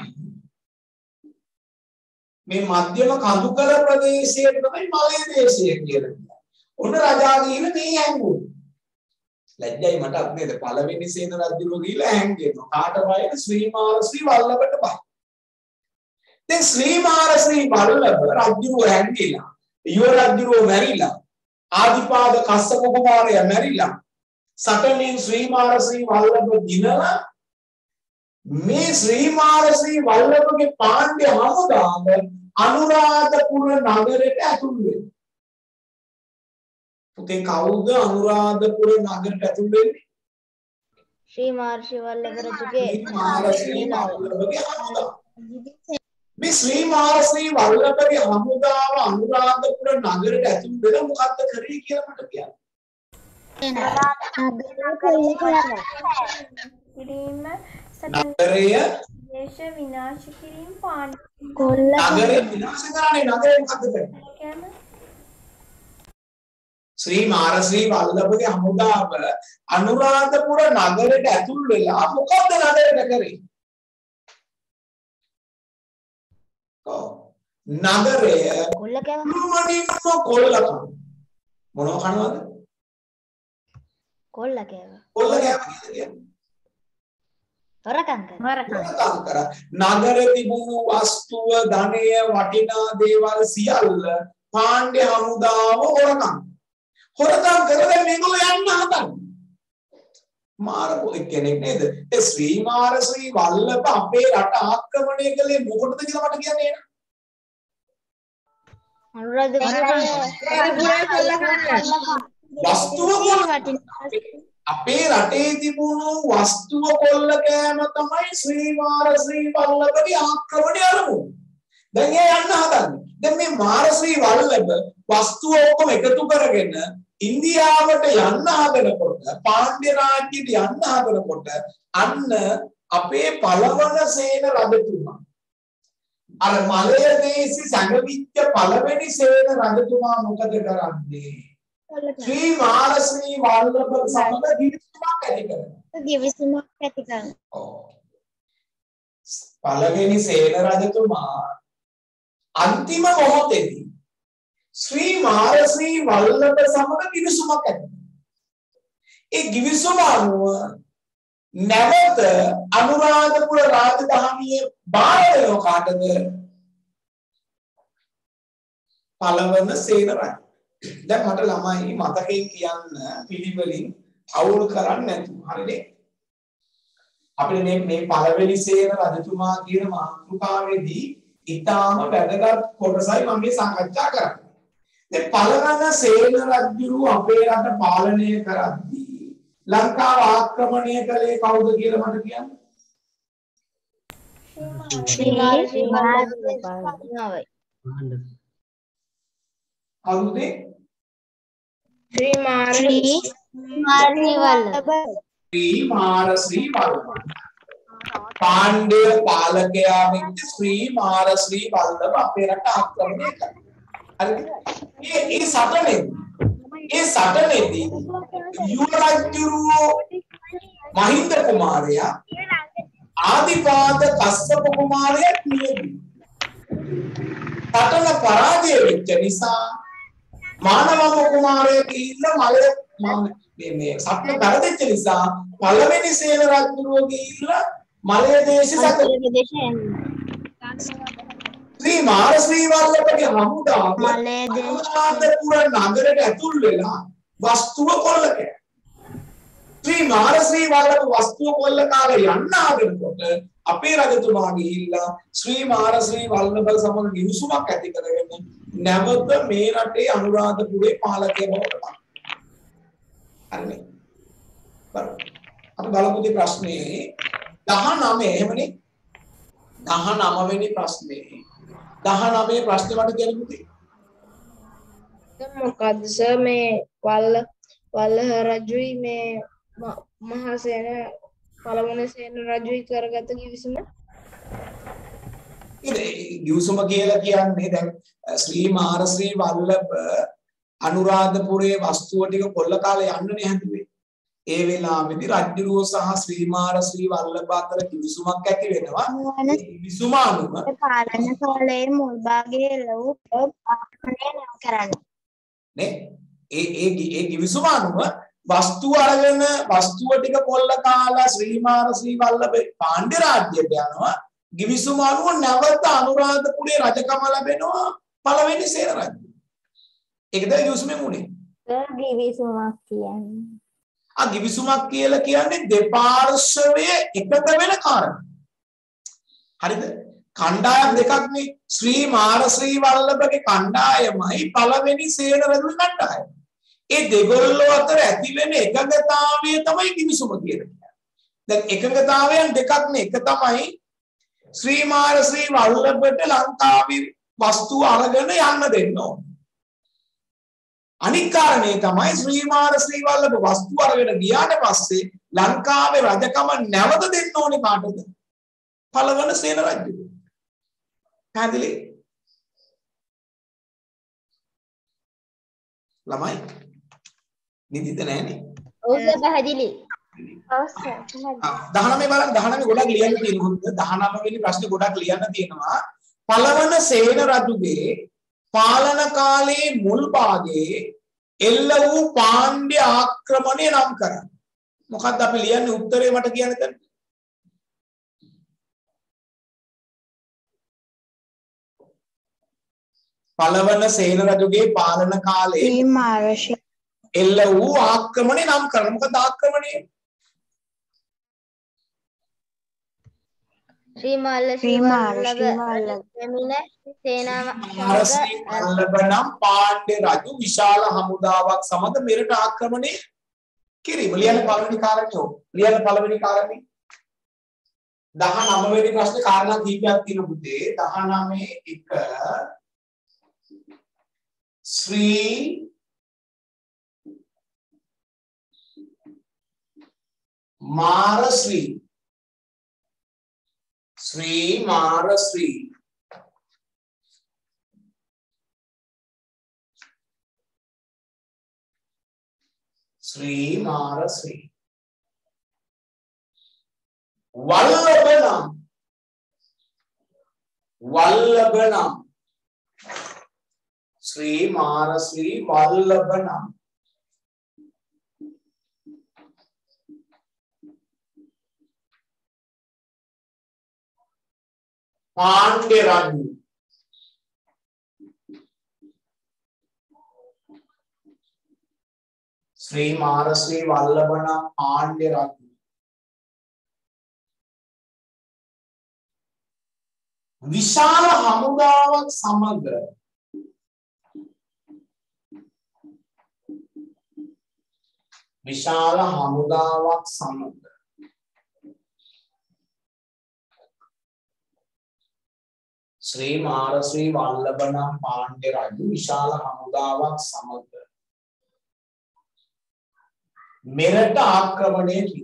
මේ මධ්‍යම කඳුකර ප්‍රදේශයට තමයි මලය දේශය කියලා කියන්නේ. ඔන්න රජා ගිහින් මේ හැංගුවා. ලැජ්ජයි මටත් නේද පළවෙනි සේන රජුගේ ගිහිල්ලා හැංගෙනවා. කාට වයිද ශ්‍රී මාරශ්‍රී වල්ලභට බයි. දැන් ශ්‍රී මාර ශ්‍රී වල්ලභ රජුව හැංගිලා යුව රජුව මැරිලා ආදිපාද කස්සප කුමාරයා මැරිලා සටනෙන් ශ්‍රී මාර ශ්‍රී වල්ලභ දිනලා මේ ශ්‍රී මාර ශ්‍රී වල්ලභගේ පාණ්ඩ්‍ය හමුදාව අනුරාධපුර නගරයට ඇතුල් වෙනවා. පුතේ කවුද අනුරාධපුර නගරයට ඇතුල් වෙන්නේ? ශ්‍රී මහර්ෂි වල්ලභ රජුගේ ශ්‍රී ශ්‍රී මහර්ෂි වල්ලභගේ හමුදාව අනුරාධපුර නගරයට ඇතුල් වෙලා මොකද්ද කරේ කියලා මට කියන්න. නගරය දේශ විනාශ කිරීම පාණ්ඩ කොල්ල නගරය විනාශ කරන්නේ නගරය මොකද්ද කරන්නේ? ශ්‍රී මහර්ෂි වල්ලභගේ හමුදාව අනුරාධපුර නගරයට ඇතුල් වෙලා මොකද්ද නගරයට කරේ? නගරය කොල්ල කෑවා. මුළුමනින්ම කොල්ල කනවා. මොනව කනවද? කොල්ල කෑවා. කොල්ල කෑවා කියන්නේ හොරකම් කරා. හොරකම් කරා. නගරේ තිබුණු වස්තුව, ධනය, වටිනා දේවල් සියල්ල පාණ්ඩ්‍ය හමුදාව හොරකම්. හොරකම් කරලා මේගොල්ලෝ යන්න හදන්නේ. මාරපො කෙනෙක් නේද? ඒ ශ්‍රී මාර ශ්‍රී වල්ලභ අපේ රට ආක්‍රමණය කළේ මොකටද කියලා මට කියන්නේ නේද? වස්තුව අපේ රටේ තිබුණු වස්තුව කොල්ල කෑම තමයි ශ්‍රී මාර ශ්‍රී වල්ලභගේ ආක්‍රමණය අරමුණ. දැන් ඒ යන්න හදන්නේ. දැන් මේ මාර ශ්‍රී වල්ලභ වස්තුව ඔක්කොම එකතු කරගෙන ඉන්දියාවට යන්න හදනකොට පාණ්ඩ්‍ය රාජ්‍යයට යන්න හදනකොට අන්න අපේ පළවන සේන රජතුමා අර මලය දේශි සංගවිච්ච පළවෙනි සේන රජතුමා මොකද කරන්නේ? ශ්‍රී මාර ශ්‍රී වල්ලභ සමග ගිවිසුමක් ඇති කරනවා. ගිවිසුමක් ඇති කරනවා. ඔව්. පළවෙනි සේන රජතුමා අන්තිම මොහොතේදී ශ්‍රී මාර ශ්‍රී වල්ලභ සමග ගිවිසුමක් ඇති කරනවා. ඒ ගිවිසුම අනුව නැවත අනුරාධපුර රාජධානියේ බාරය කාටද? පළවන සේන රජු. දැන් මට ළමයි මතකයෙන් කියන්න පිළිවෙලින් අවුල් කරන්නේ නැතුව. හරිනේ? අපිට මේ මේ පළවෙනි සේන රජතුමා කියන මාතෘකාවේදී ඊටාම වැදගත් කොටසයි මම මේ සාකච්ඡා කරන්නේ. දැන් පළවන සේන රජු අපේ රට පාලනය කරද්දී ලංකාව ආක්‍රමණය කළේ කවුද කියලා මට කියන්න. ශ්‍රී මාර ශ්‍රී වල්ලභ. කවුද? ශ්‍රී මාර ශ්‍රී මාර ශ්‍රී වල්ලභ. ශ්‍රී මාර ශ්‍රී වල්ලභ. පාණ්ඩ්‍ය පාලකයා වෙච්ච ශ්‍රී මාර ශ්‍රී වල්ලභ අපේ රට ආක්‍රමණය කළා. හරිද? මේ ඒ සටනේ ඒ සටනේදී යුව රජුරෝ මහින්ද කුමාරයා ආදිපාද කස්සප කුමාරයා නියමයි. සටන පරාජය වෙච්ච නිසා මානවම කුමාරයා ගිහිල්ලා මලේ මේ මේ සටන පරදෙච්ච නිසා පළවෙනි සේන රජුරෝ ගිහිල්ලා මලය දේශේ සටන ශ්‍රී මාර ශ්‍රී වල්ලභගේ හමුදාව මලය දේශේ අනුරාධපුර නගරයට ඇතුල් වෙලා වස්තුව කොල්ල කෑ. ශ්‍රී මාර ශ්‍රී වල්ලභ වස්තුව කොල්ල කාලේ යන්න ආවෙනකොට අපේ රජතුමා ගිහිල්ලා ශ්‍රී මාර ශ්‍රී වල්ලභ සමග ගිවිසුමක් ඇති කරගෙන නැවත මේ රටේ අනුරාධපුරේ පාලකයෙක් බවට පත් වුණා. හරිනේ. බලන්න. අපි බලමු ප්‍රශ්නේ දහනවය එහෙමනේ. දහනවය වෙනි ප්‍රශ්නේ. දහනවය ප්‍රශ්නේ මට කියන්න පුතේ. මොකද්ද සර් මේ වල්ල වල්ලහ රජුයි මේ මහා සේන පළමුව සේන රජුයි කරගත කිවිසුම? ඉතින් ගිවිසුම කියලා කියන්නේ දැන් ශ්‍රී මාර ශ්‍රී වල්ලභ අනුරාධපුරයේ වස්තුව ටික කොල්ල කාලේ යන්නනේ හැදුවේ. ඒ වෙලාවේදී රජුරුව සහ ශ්‍රී මාර ශ්‍රී වල්ලභ අතර කිවිසුමක් ඇති වෙනවා. ඒ කිවිසුම අනුව පාලන කාලයේ මුල් භාගයේ ලැබු ආක්‍රමණය නම් කරන්නේ. නේ ඒ ඒ ඒ කිවිසුම අනුව වස්තුව අරගෙන වස්තුව ටික කොල්ල කාලා ශ්‍රී මාර ශ්‍රී වල්ලභ පාණ්ඩ්‍ය රාජ්‍යයට යනවා. ගිවිසුම අනුව නැවත අනුරාධපුරේ රජකම ලැබෙනවා පළවෙනි සේන රජු. ඒකද ගිවිසුමේ මුනේ. ගිවිසුමක් කියන්නේ. ආ ගිවිසුමක් කියලා කියන්නේ දෙපාර්ශවයේ එකත වෙන කාරණා. හරිද? කණ්ඩායම් දෙකක් නේ. ශ්‍රී මාරශ්‍රී වල්ලභගේ කණ්ඩායමයි පළවෙනි සේන රජුගේ කණ්ඩායම. ඒ දෙගොල්ලෝ අතර ඇති වෙන එකඟතාවය තමයි ගිවිසුම කියන්නේ. දැන් එකඟතාවයන් දෙකක් නේ. එක තමයි ශ්‍රී මාරශ්‍රී වල්ලභට ලංකාවේ වස්තු අරගෙන යන්න දෙන්න ඕන. අනික් කාරණේ තමයි ශ්‍රී මාරශ්‍රී වල්ලභ වස්තු අරගෙන ගියාට පස්සේ ලංකාවේ රජකම නැවත දෙන්න ඕනේ කාටද? පළවන සේන රජුට. පැහැදිලි? ළමයි නිදිද නැහනේ. ඔව් සර් පැහැදිලි. ඔව් සර්. දහනවය බලන්න දහනවය ගොඩක් ලියන්න තියෙනවා. දහනවය වෙනි ප්‍රශ්නේ ගොඩක් ලියන්න තියෙනවා. පළවන සේන රජුගේ පාලන කාලයේ මුල් භාගයේ එල්ල වූ පාණ්ඩ්‍ය ආක්‍රමණය නම් කරන්න. මොකක්ද අපි ලියන්නේ උත්තරේ මට කියන්න දැන්? පළවන සේන රජුගේ පාලන කාලයේ ශ්‍රී මාරශ්‍රී එල්ල වූ ආක්‍රමණය නම් කරන්න. මොකද ආක්‍රමණය? ශ්‍රී මාරශ්‍රී වල්ලභ මෙමින සේනාව මාරශ්‍රී වල්ලභ නම් පාණ්ඩ්‍ය රජු විශාල හමුදාවක් සමග මෙරට ආක්‍රමණය කිරීම. ලියන්න පළවෙනි කාරණේ. ලියන්න පළවෙනි කාරණේ. දහනවය වෙනි ප්‍රශ්නේ කාරණා කීපයක් තියෙනවා පුතේ. දහනවය එක ශ්‍රී මාරශ්‍රී ශ්‍රී මාරශ්‍රී ශ්‍රී මාරශ්‍රී වල්ලභ නම් වල්ලභ නම් ශ්‍රී මාරශ්‍රී වල්ලභ නම් පාණ්ඩ්‍ය රජු ශ්‍රී මාරශ්‍රී වල්ලභ නම් පාණ්ඩ්‍ය රජු විශාල හමුදාවක් සමග විශාල හමුදාවක් සමග ශ්‍රී මාරශ්‍රී වල්ලභ නම් පාණ්ඩ්‍ය රජු විශාල හමුදාවක් සමග මෙරට ආක්‍රමණය කළා.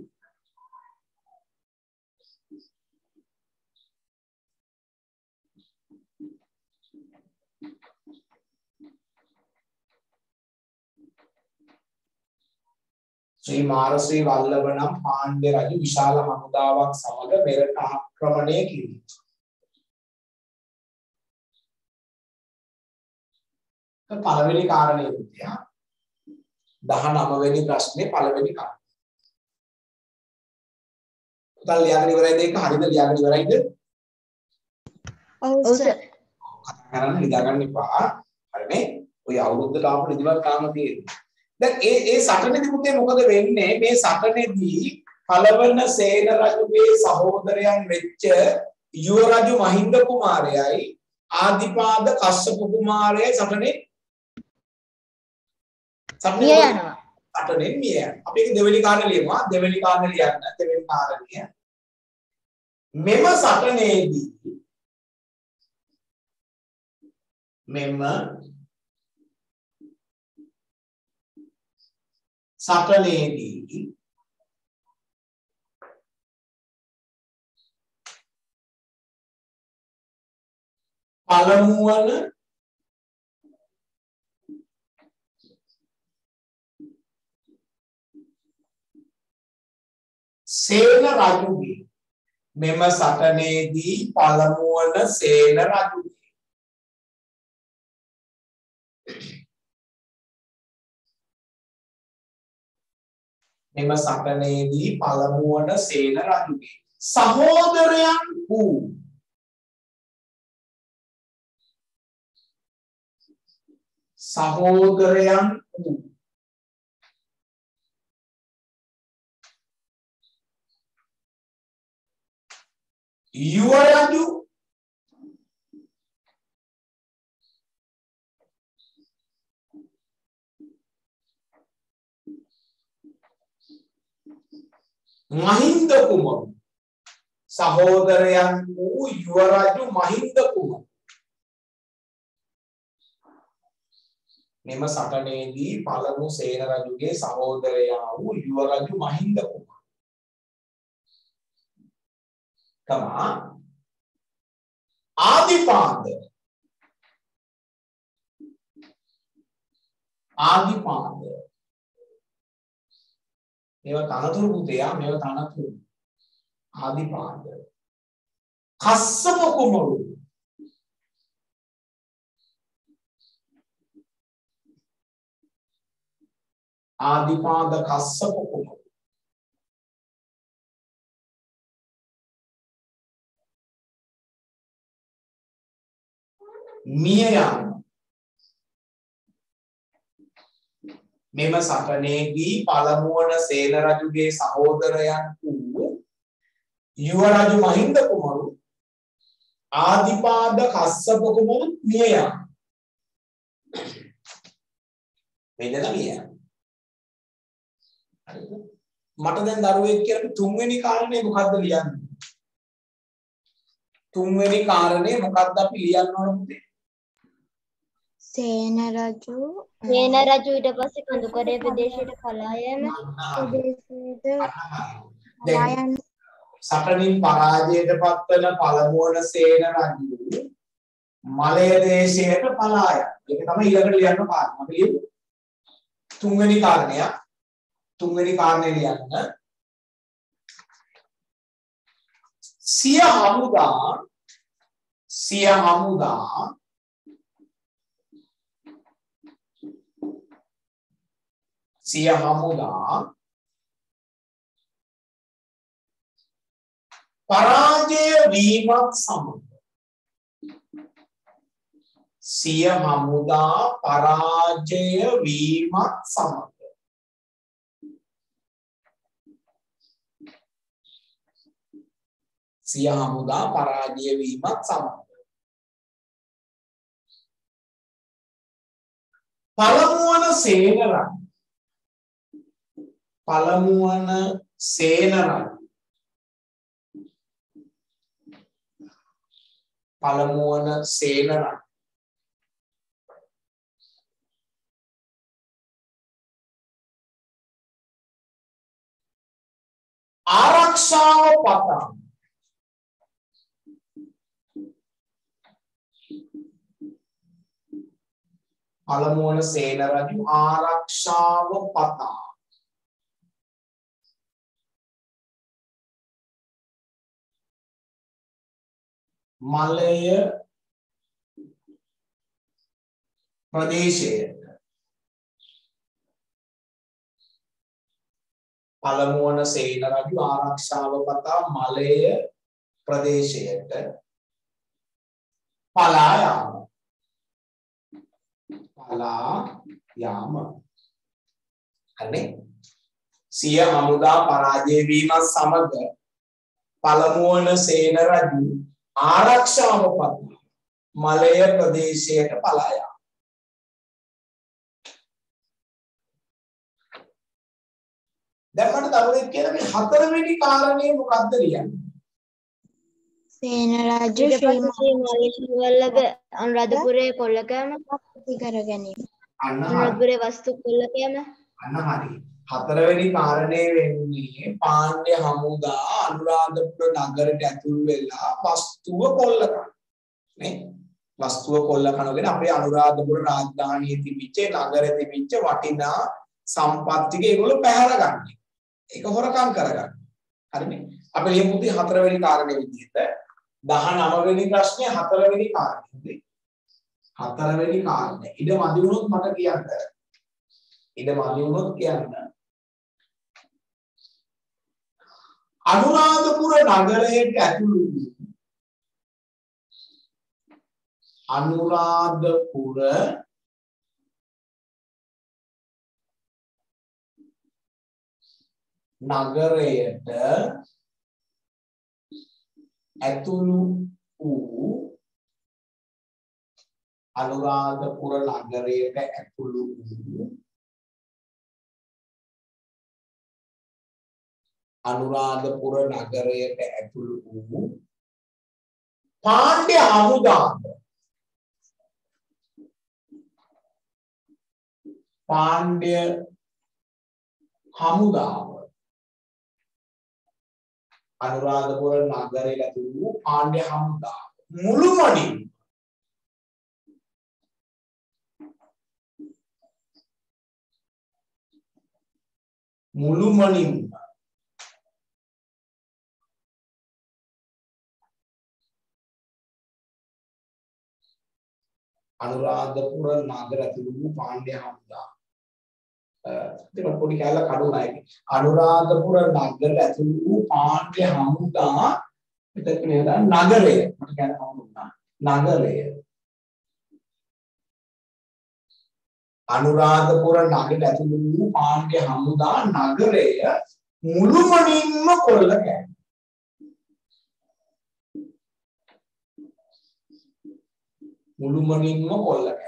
ශ්‍රී මාරශ්‍රී වල්ලභ නම් පාණ්ඩ්‍ය රජු විශාල හමුදාවක් සමග මෙරට ආක්‍රමණය කළා. පළවෙනි කාරණේ පුතේ දහනවය වෙනි ප්‍රශ්නේ පළවෙනි කාරණේ. පුතා ලියාගෙන ඉවරයිද ඒක? හරිද ලියාගෙන ඉවරයිද? ඔව් සර්. කතා කරන්න හිතාගන්න එපා. හරිනේ? ඔය අවුරුද්දට ආපු නිදිමත තාම තියෙනවා. දැන් ඒ ඒ සටනේදී පුතේ මොකද වෙන්නේ? මේ සටනේදී පළවන සේන රජුගේ සහෝදරයන් වෙච්ච යුව රජු මහින්ද කුමාරයයි ආදිපාද කස්සප කුමාරයයි සටනේ මිය යනවා. සටනේ මිය යනවා. අපි ඒක දෙවෙනි කාරණේ ලියමු. දෙවෙනි කාරණේ ලියන්න. දෙවෙනි කාරණය මෙම සටනේදී මෙම සටනේදී පළමු වන සේන රජුගේ මෙම සටනේදී පළමු වන සේන රජුගේ මෙම සටනේදී පළමු වන සේන රජුගේ සහෝදරයන් වූ සහෝදරයන් වූ යුවරජු මහින්ද කුමරු සහෝදරයන් වූ යුවරජු මහින්ද කුමරු මෙම සටනේදී පළමු සේන රජුගේ සහෝදරයා වූ යුවරජු මහින්ද කුමරු තමා ආදිපාද ආදිපාද මේවා තනතුරු පුතයා මේවා තනතුරු ආදිපාද කස්සප කුමරු ආදිපාද කස්සප කුමරු මිය යාම මෙම සටනේදී පළමු වන සේන රජුගේ සහෝදරයන් වූ යුවරජු මහින්ද කුමරු ආදිපාද කස්සප කුමරු මිය යාම වෙනද මිය යාම හරිද මට දැන් දරුවෙක් කියලා තුන්වෙනි කාරණේ මොකද්ද ලියන්නේ තුන්වෙනි කාරණේ මොකද්ද අපි ලියන්න ඕන පුතේ සේන රජු සේන රජු ඊට පස්සේ කඳුකරේ ප්‍රදේශයට පලා යෑම දැන් සටනින් පරාජයට පත්වන පළමු වන සේන රජු මලය දේශයට පලා යෑම. ඒක තමයි ඊළඟට ලියන්න කාරණා. අපි ලියමු. තුන්වෙනි කාරණය. තුන්වෙනි කාරණේ ලියන්න. සිය හමුදා සිය හමුදා සිය හමුදා පරාජය වීමත් සමග සිය හමුදා පරාජය වීමත් සමග සිය හමුදා පරාජය වීමත් සමග පළමු වන සේන රජු පළමු වන සේන රජු පළමු වන සේන රජු ආරක්ෂාව පතා පළමු වන සේන රජු ආරක්ෂාව පතා මලය ප්‍රදේශයට පළමු වන සේන රජු ආරක්ෂාව පතා මලය ප්‍රදේශයට පලා යාම පලා යාම හරිනේ සිය හමුදා පරාජය වීමත් සමග පළමු වන සේන රජු ආරක්ෂාව පතා මලය ප්‍රදේශයට පලා යාම දැන් මට දරුවෙක් කියලා මේ හතරවෙනි කාරණේ මොකක්ද ලියන්නේ සේන රජු වල්ලභ අනුරාධපුරයේ කොල්ලකෑම ප්‍රති කර ගැනීම අන්න හරි අනුරාධපුරයේ වස්තු කොල්ලකෑම අන්න හරි හතරවෙනි කාරණේ වෙන්නේ පාණ්ඩ්‍ය හමුදා අනුරාධපුර නගරයට ඇතුල් වෙලා වස්තුව කොල්ල කරන නේ වස්තුව කොල්ල කරනගෙන අපේ අනුරාධපුර රාජධානියේ තිබිච්ච නගරේ තිබිච්ච වටිනා සම්පත් ටික ඒගොල්ලෝ පැහැර ගන්න. ඒක හොරකම් කරගන්න. හරිනේ. අපි ලියමු ති හතරවෙනි කාරණේ විදිහට දහනව වෙනි ප්‍රශ්නේ හතරවෙනි කාරණේ. හතරවෙනි කාරණේ. ඉඩ මදි වුණොත් මට කියන්න. ඉඩ මදි වුණොත් කියන්න. අනුරාධපුර නගරයට ඇතුළු වූ අනුරාධපුර නගරයට ඇතුළු වූ අනුරාධපුර නගරයට ඇතුළු වූ අනුරාධපුර නගරයට ඇතුළු වූ පාණ්ඩ්‍ය හමුදාව පාණ්ඩ්‍ය හමුදාව අනුරාධපුර නගරයට ඇතුළු වූ පාණ්ඩ්‍ය හමුදාව මුළුමනින් මුළුමනින් අනුරාධපුර නගර ඇතුළු වූ පාණ්ඩ්‍ය හමුදාව ඒක පොඩි කැලක් කඩුණයි අනුරාධපුර නගර ඇතුළු වූ පාණ්ඩ්‍ය හමුදා මෙතන නේද නගරය මට කියන්න හම්බුණා නගරය අනුරාධපුර නගරයට ඇතුළු වූ පාණ්ඩ්‍ය හමුදා නගරය මුළුමනින්ම කොල්ල කෑවා මුළුමනින්ම කොල්ල කෑවා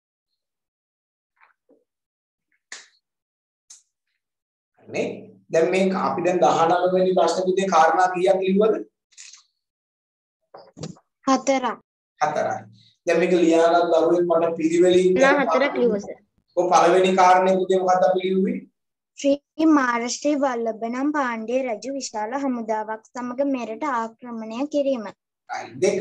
නේ දැන් මේ අපි දැන් දහනව වෙනි ප්‍රශ්න පුතේ කාරණා කීයක් ලිව්වද හතරක් හතරයි දැන් මේක ලියාගත් දරුවෙක් මට පිළිවෙලින් නා හතරක් ලිව්වා සර් ඔය පළවෙනි කාරණේ පුතේ මොකක්ද අපි ලිව්වේ ශ්‍රී මාරශ්‍රී වල්ලභ නම් පාණ්ඩ්‍ය රජු විශාල හමුදාවක් සමග මෙරට ආක්‍රමණය කිරීම දෙක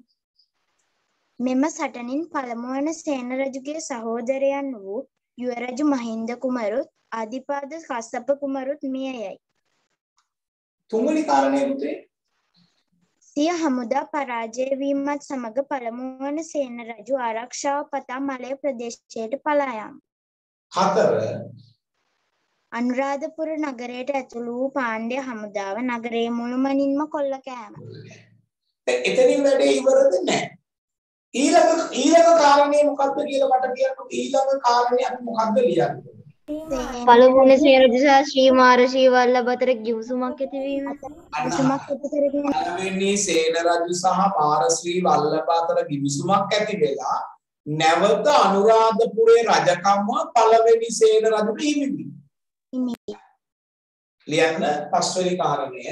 මෙම සටනින් පළමු වන සේන රජුගේ සහෝදරයන් වූ යුව රජු මහින්ද කුමරුත් ආදිපාද කස්සප කුමරුත් මිය යයි. තුන්වෙනි කාරණේ පුතේ සිය හමුදා පරාජය වීමත් සමග පළමු වන සේන රජු ආරක්ෂාව පතා මලය ප්‍රදේශයට පලා යාම. හතර අනුරාධපුර නගරයට ඇතුළු වූ පාණ්ඩ්‍ය හමුදාව නගරයේ මුළුමනින්ම කොල්ල කෑම. එතනින් වැඩේ ඉවරද නැහැ. ඊළඟ ඊළඟ කාරණේ මොකක්ද කියලා මට කියන්න ඊළඟ කාරණේ අපි මොකක්ද ලියන්නේ? පළමුවන සේන රජු සහ ශ්‍රී මාරශ්‍රී වල්ලභ අතර ගිවිසුමක් ඇතිවීම. විසුමක් ඇති කරගෙන පළවෙනි සේන රජු සහ මාරශ්‍රී වල්ලභ අතර ගිවිසුමක් ඇති වෙලා නැවත අනුරාධපුරේ රජකම පළවෙනි සේන රජුට හිමි වී. හිමි. ලියන්න පස්වෙනි කාරණය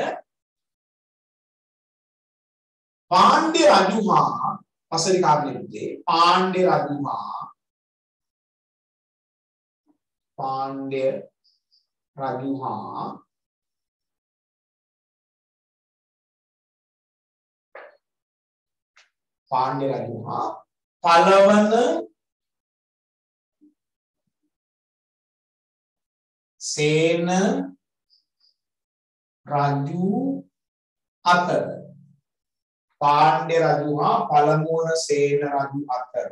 පාණ්ඩ්‍ය රජු හා පස්වෙනි කාරණේ පාණ්ඩ්‍ය රජු හා පාණ්ඩ්‍ය රජු හා පාණ්ඩ්‍ය රජු හා පළවන සේන රජු අතර පාණ්ඩ්‍ය රජු හා පළමු වන සේන රජු අතර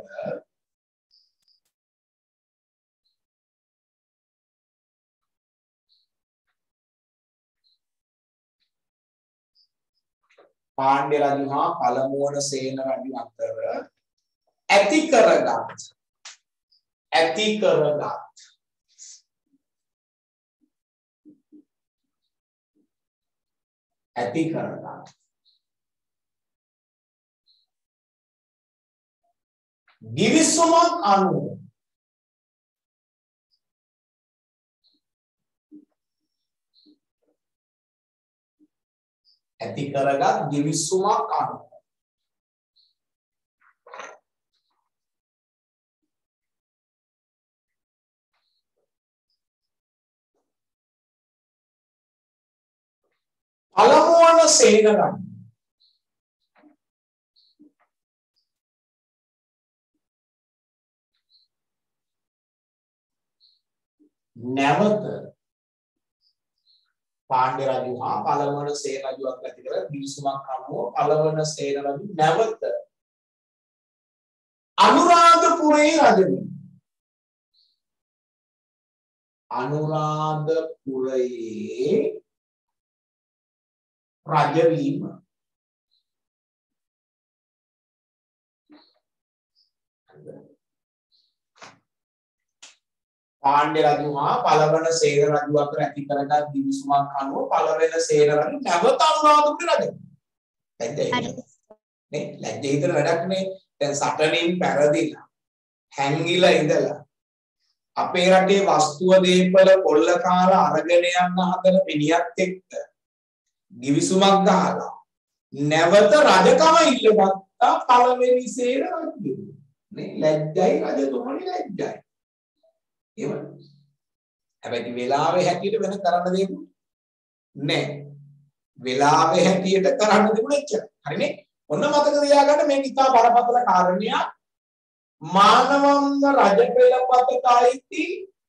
පාණ්ඩ්‍ය රජු හා පළමු වන සේන රජු අතර ඇති කරගත් ඇති කරගත් ඇති කරගත් ගිවිසුමක් අනුව ඇති කරගත් ගිවිසුමක් අනුව පළමු වන සේන රජු නැවත පාණ්ඩ්‍ය රජු හා පළවන සේන රජු අතර ඇති කර ගිවිසුමක් අනුව පළවන සේන රජු නැවත අනුරාධපුරේ රජ වී අනුරාධපුරයේ රජ වීම පාණ්ඩ්‍ය රජු හා පළවන සේන රජු අතර ඇති කරගත් දිවිසුමක් අනුව පළවෙන සේන රජු නැවත අනුරාධපුර රජු. ලැජ්ජයි නේ ලැජ්ජ හිතන වැඩක් නේ. දැන් සටනින් පැරදිලා හැංගිලා ඉඳලා අපේ රටේ වස්තුව දීපල කොල්ල කාලා අරගෙන යන හදන මිනිහත් එක්ක දිවිසුමක් ගහලා නැවත රජකම ඉල්ලගත්තා පළවෙනි සේන රජු. නේ ලැජ්ජයි රජතුමනි ලැජ්ජයි. එහෙම. හැබැයි වෙලාවේ හැටියට වෙන කරන්න දෙයක් නෑ. වෙලාවේ හැටියට කරන්න දෙන්නේ එච්චර. හරිනේ? ඔන්න මතක තියාගන්න මේක ඉතා බරපතල කාරණයක්. මානවංග රජ පෙළපතකයිති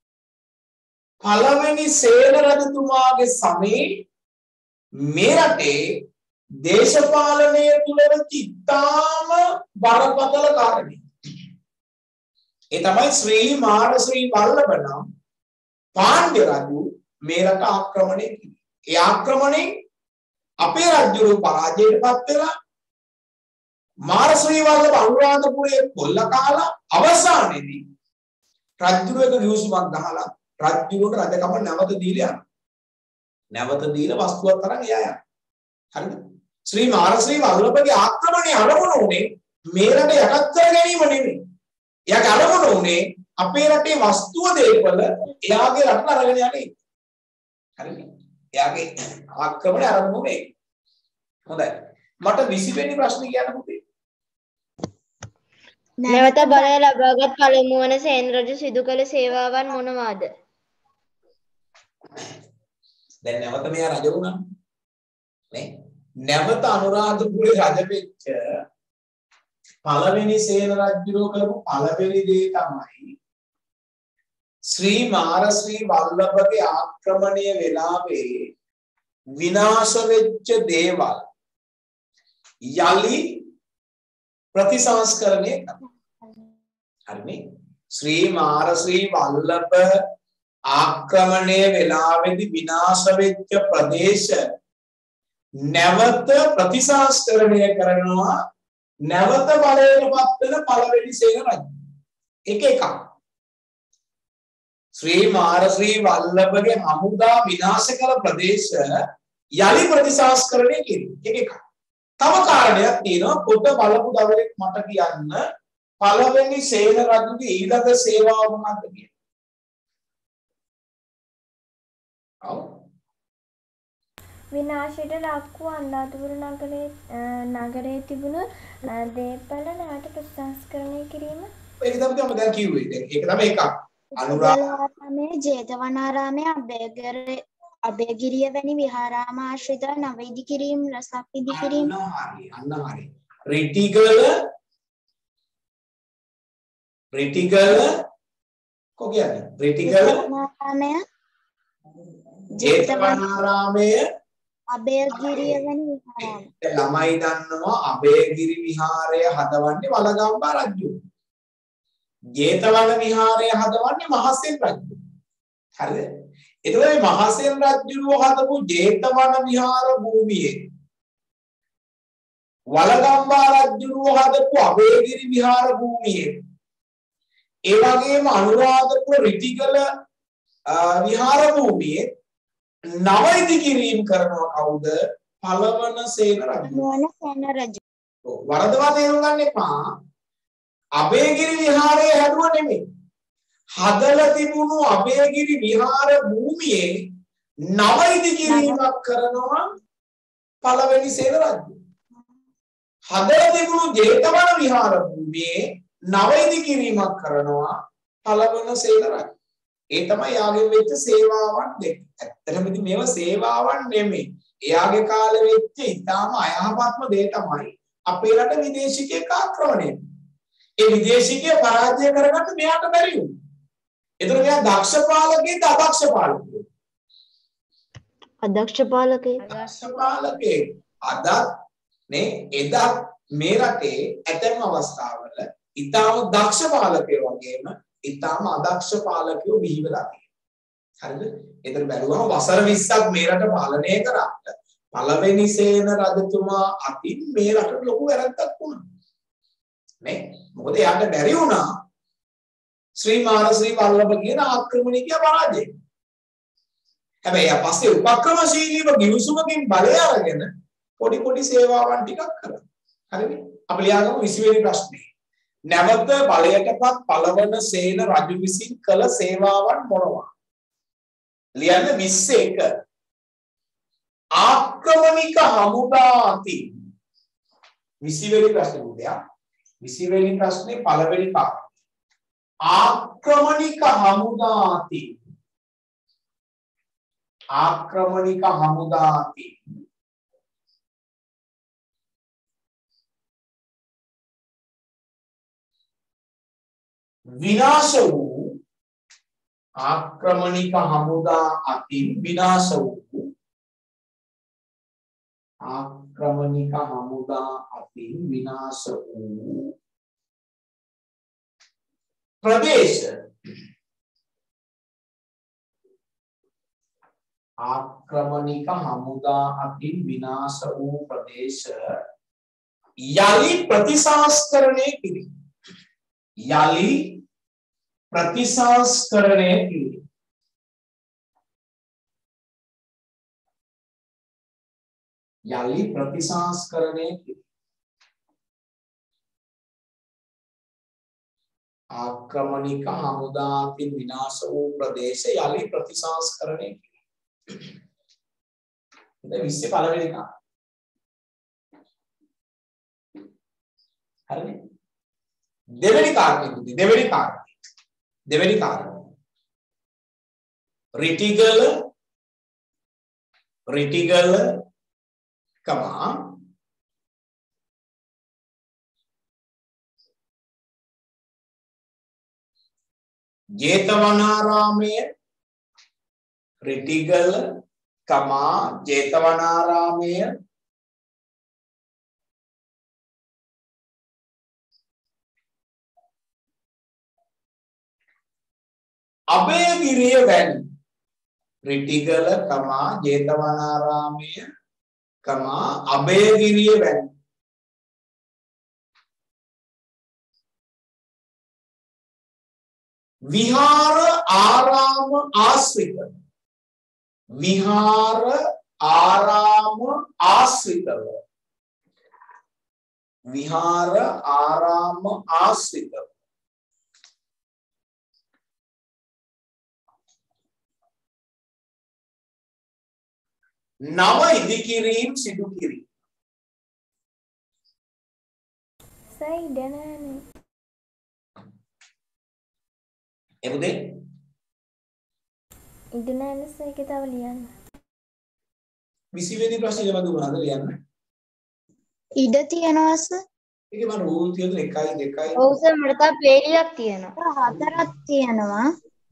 පළවෙනි සේන රජතුමාගේ සමයේ මේ රටේ දේශපාලනය තුළ ඉතාම බරපතල කාරණයක්. ඒ තමයි ශ්‍රී මාරශ්‍රී වල්ලභ නම් පාණ්ඩ්‍ය රජු මේ රට ආක්‍රමණය කළේ. ඒ ආක්‍රමණයෙන් අපේ රජුරු පරාජයටපත් වෙලා මාරශ්‍රී වල්ලභ අනුරාධපුරයේ කොල්ල කාලා අවසානයේදී රජුරු එක විසුමක් ගහලා රජුරුට රජකම නැවත දීලා යනවා. නැවත දීලා වස්තුවක් තරම් එයා යනවා. හරිද? ශ්‍රී මාරශ්‍රී වල්ලභගේ ආක්‍රමණය අරමුණ උනේ මේ රට යටත් කර ගැනීම නෙමෙයි. එයාගේ අරමුණ උනේ අපේ රටේ වස්තුව දේපල එයාගේ රටට අරගෙන යන්නේ. හරිද? එයාගේ ආක්‍රමණය අරමුණ උනේ. හොඳයි. මට විසි වෙනි ප්‍රශ්නේ කියන්න පුතේ. නැවත බලය ලබාගත් පළමු වන සේන රජු සිදු කළ සේවාවන් මොනවාද? දැන් නැවත මෙයා රජ වුණා. නේ? නැවත අනුරාධපුරේ රජ වෙච්ච පළවෙනි සේන රජුරෝ කරපු පළවෙනි දේ තමයි ශ්‍රී මාරශ්‍රී වල්ලභගේ ආක්‍රමණය වෙලාවේ විනාශ වෙච්ච දේවල් යලි ප්‍රතිසංස්කරණය කරනවා. හරිනේ? ශ්‍රී මාරශ්‍රී වල්ලභ ආක්‍රමණය වෙලාවේදී විනාශ වෙච්ච ප්‍රදේශ නැවත ප්‍රතිසංස්කරණය කරනවා. නැවත බලයටපත් වෙන පළවෙනි සේන රජු. එක එකක්. ශ්‍රී මාරශ්‍රී වල්ලභගේ හමුදා විනාශ කළ ප්‍රදේශ යලි ප්‍රතිසංස්කරණය කිරීම. එක එකක්. තව කාරණයක් තියෙනවා පොත බලපු දවලෙක් මට කියන්න පළවෙනි සේන රජුගේ ඊළඟ සේවාව මොකක්ද කියන්නේ? ඔව්. විනාශයට ලක් වූ අනුරාධපුර නගරයේ නගරයේ තිබුණු දේපල නැවත ප්‍රතිසංස්කරණය කිරීම. ඒක තමයි මම දැන් කිව්වේ. ඒක තමයි එකක්. අනුරාධපුරයේ ජේතවනාරාමයේ අබේගිරිය අබේගිරිය වැනි විහාරාම ආශ්‍රිත නව ඉදි කිරීම රසක් ඉදි කිරීම. අන්න හරි අන්න හරි. රිටිගල රිටිගල කො කියන්නේ? රිටිගල ජේතවනාරාමය ජේතවනාරාමය අබේගිරිය වැනි විහාරාම. ළමයි දන්නවා අබේගිරි විහාරය හදවන්නේ වලගම්බා රජු. ජේතවන විහාරය හදවන්නේ මහසෙන් රජු. හරිද? එතකොට මේ මහසෙන් රජුව හදපු ජේතවන විහාර භූමියේ වලගම්බා රජුව හදපු අබේගිරි විහාර භූමියේ ඒ වගේම අනුරාධපුර රිටිගල විහාර භූමියේ නව ඉදි කිරීම කරනවා කවුද? පළවන සේන රජු. පළවන සේන රජු. වරදවා තේරුම් ගන්න එපා. අබේගිරි විහාරය හැදුව නෙමෙයි. හදලා තිබුණු අබේගිරි විහාර භූමියේ නව ඉදි කිරීමක් කරනවා පළවෙනි සේන රජු. හදලා තිබුණු ජේතවන විහාර භූමියේ නව ඉදි කිරීමක් කරනවා පළවන සේන රජු. ඒ තමයි යාගේ වෙච්ච සේවාවන් දෙක. ඇත්තටම ඉතින් මේවා සේවාවන් නෙමෙයි. එයාගේ කාලේ වෙච්ච ඉතාම අයහපත්ම දේ තමයි අපේ රට විදේශිකයෙක් ආක්‍රමණය. ඒ විදේශිකය පරාජය කරගන්න මෙයාට බැරි වුණා. ඒතර මෙයා දක්ෂ පාලකයෙක් අදක්ෂ පාලකයෙක්. අදක්ෂ පාලකයෙක්. අදක්ෂ පාලකයෙක්. අද නේ එදා මේ රටේ ඇතැම් අවස්ථාවල ඉතාම දක්ෂ පාලකයෝ වගේම ඉතාම අදක්ෂ පාලකයෝ බිහි වෙලා තියෙනවා. හරිද? ඒතර බැලුවම වසර විස්සක් මේ රට පාලනය කරාට පළවෙනි සේන රජතුමා අතින් මේ රටට ලොකු වැරද්දක් වුණා. නේ? මොකද යාට බැරි වුණා ශ්‍රී මාරශ්‍රී වල්ලභ කියන ආක්‍රමණිකයා පරාජය. හැබැයි යා පස්සේ උපක්‍රමශීලීව ගිවිසුමකින් බලය අරගෙන පොඩි පොඩි සේවාවන් ටිකක් කරා. හරිද? අපි ලියාගමු විසි වෙනි ප්‍රශ්නේ. නැවත බලයටපත් පළවන සේන රජු විසින් කළ සේවාවන් මොනවා? ලියන්න විස්ස එක. ආක්‍රමණික හමුදා අතින් විසි වෙනි ප්‍රශ්නේ උදයා විසි වෙනි ප්‍රශ්නේ පළවෙනි කාරණය. ආක්‍රමණික හමුදා අතින් ආක්‍රමණික හමුදා අතින් විනාශ වූ ආක්‍රමණික හමුදා අතින් විනාශ වූ ආක්‍රමණික හමුදා අතින් විනාශ වූ ප්‍රදේශ ආක්‍රමණික හමුදා අතින් විනාශ වූ ප්‍රදේශ යලි ප්‍රතිසංස්කරණය කිරීම යලි ප්‍රතිසංස්කරණය කිරීම යලි ප්‍රතිසංස්කරණය කිරීම ආක්‍රමණික හමුදාකින් විනාශ වූ ප්‍රදේශ යලි ප්‍රතිසංස්කරණය කිරීම. ඉතින් විස්සේ පළවෙනි එක. හරිනේ. දෙවෙනි කාරණේ දෙවෙනි කාරණේ දෙවෙනි කාරණේ රිටිගල රිටිගල කමා ජේතවනාරාමයේ රිටිගල කමා ජේතවනාරාමයේ අබේගිරිය වැනි රිටිගල කමා ජේතවනාරාමයේ කමා අබේගිරිය වැනි විහාර ආරාම ආශ්‍රිත විහාර ආරාම ආශ්‍රිතව විහාර ආරාම ආශ්‍රිතව නව ඉදිකිරීම් සිදු කිරීම. සයිඩනනේ එමුදේ ඉදනනස එක තව ලියන්න. විසි වෙනි ප්‍රශ්නේ මම දුන්නාද ලියන්න? ඉඩ තියනවාස? ඒක මම රූල් තියන එකයි දෙකයි. ඔව් සර් මට තා පේලියක් තියෙනවා. හතරක් තියෙනවා.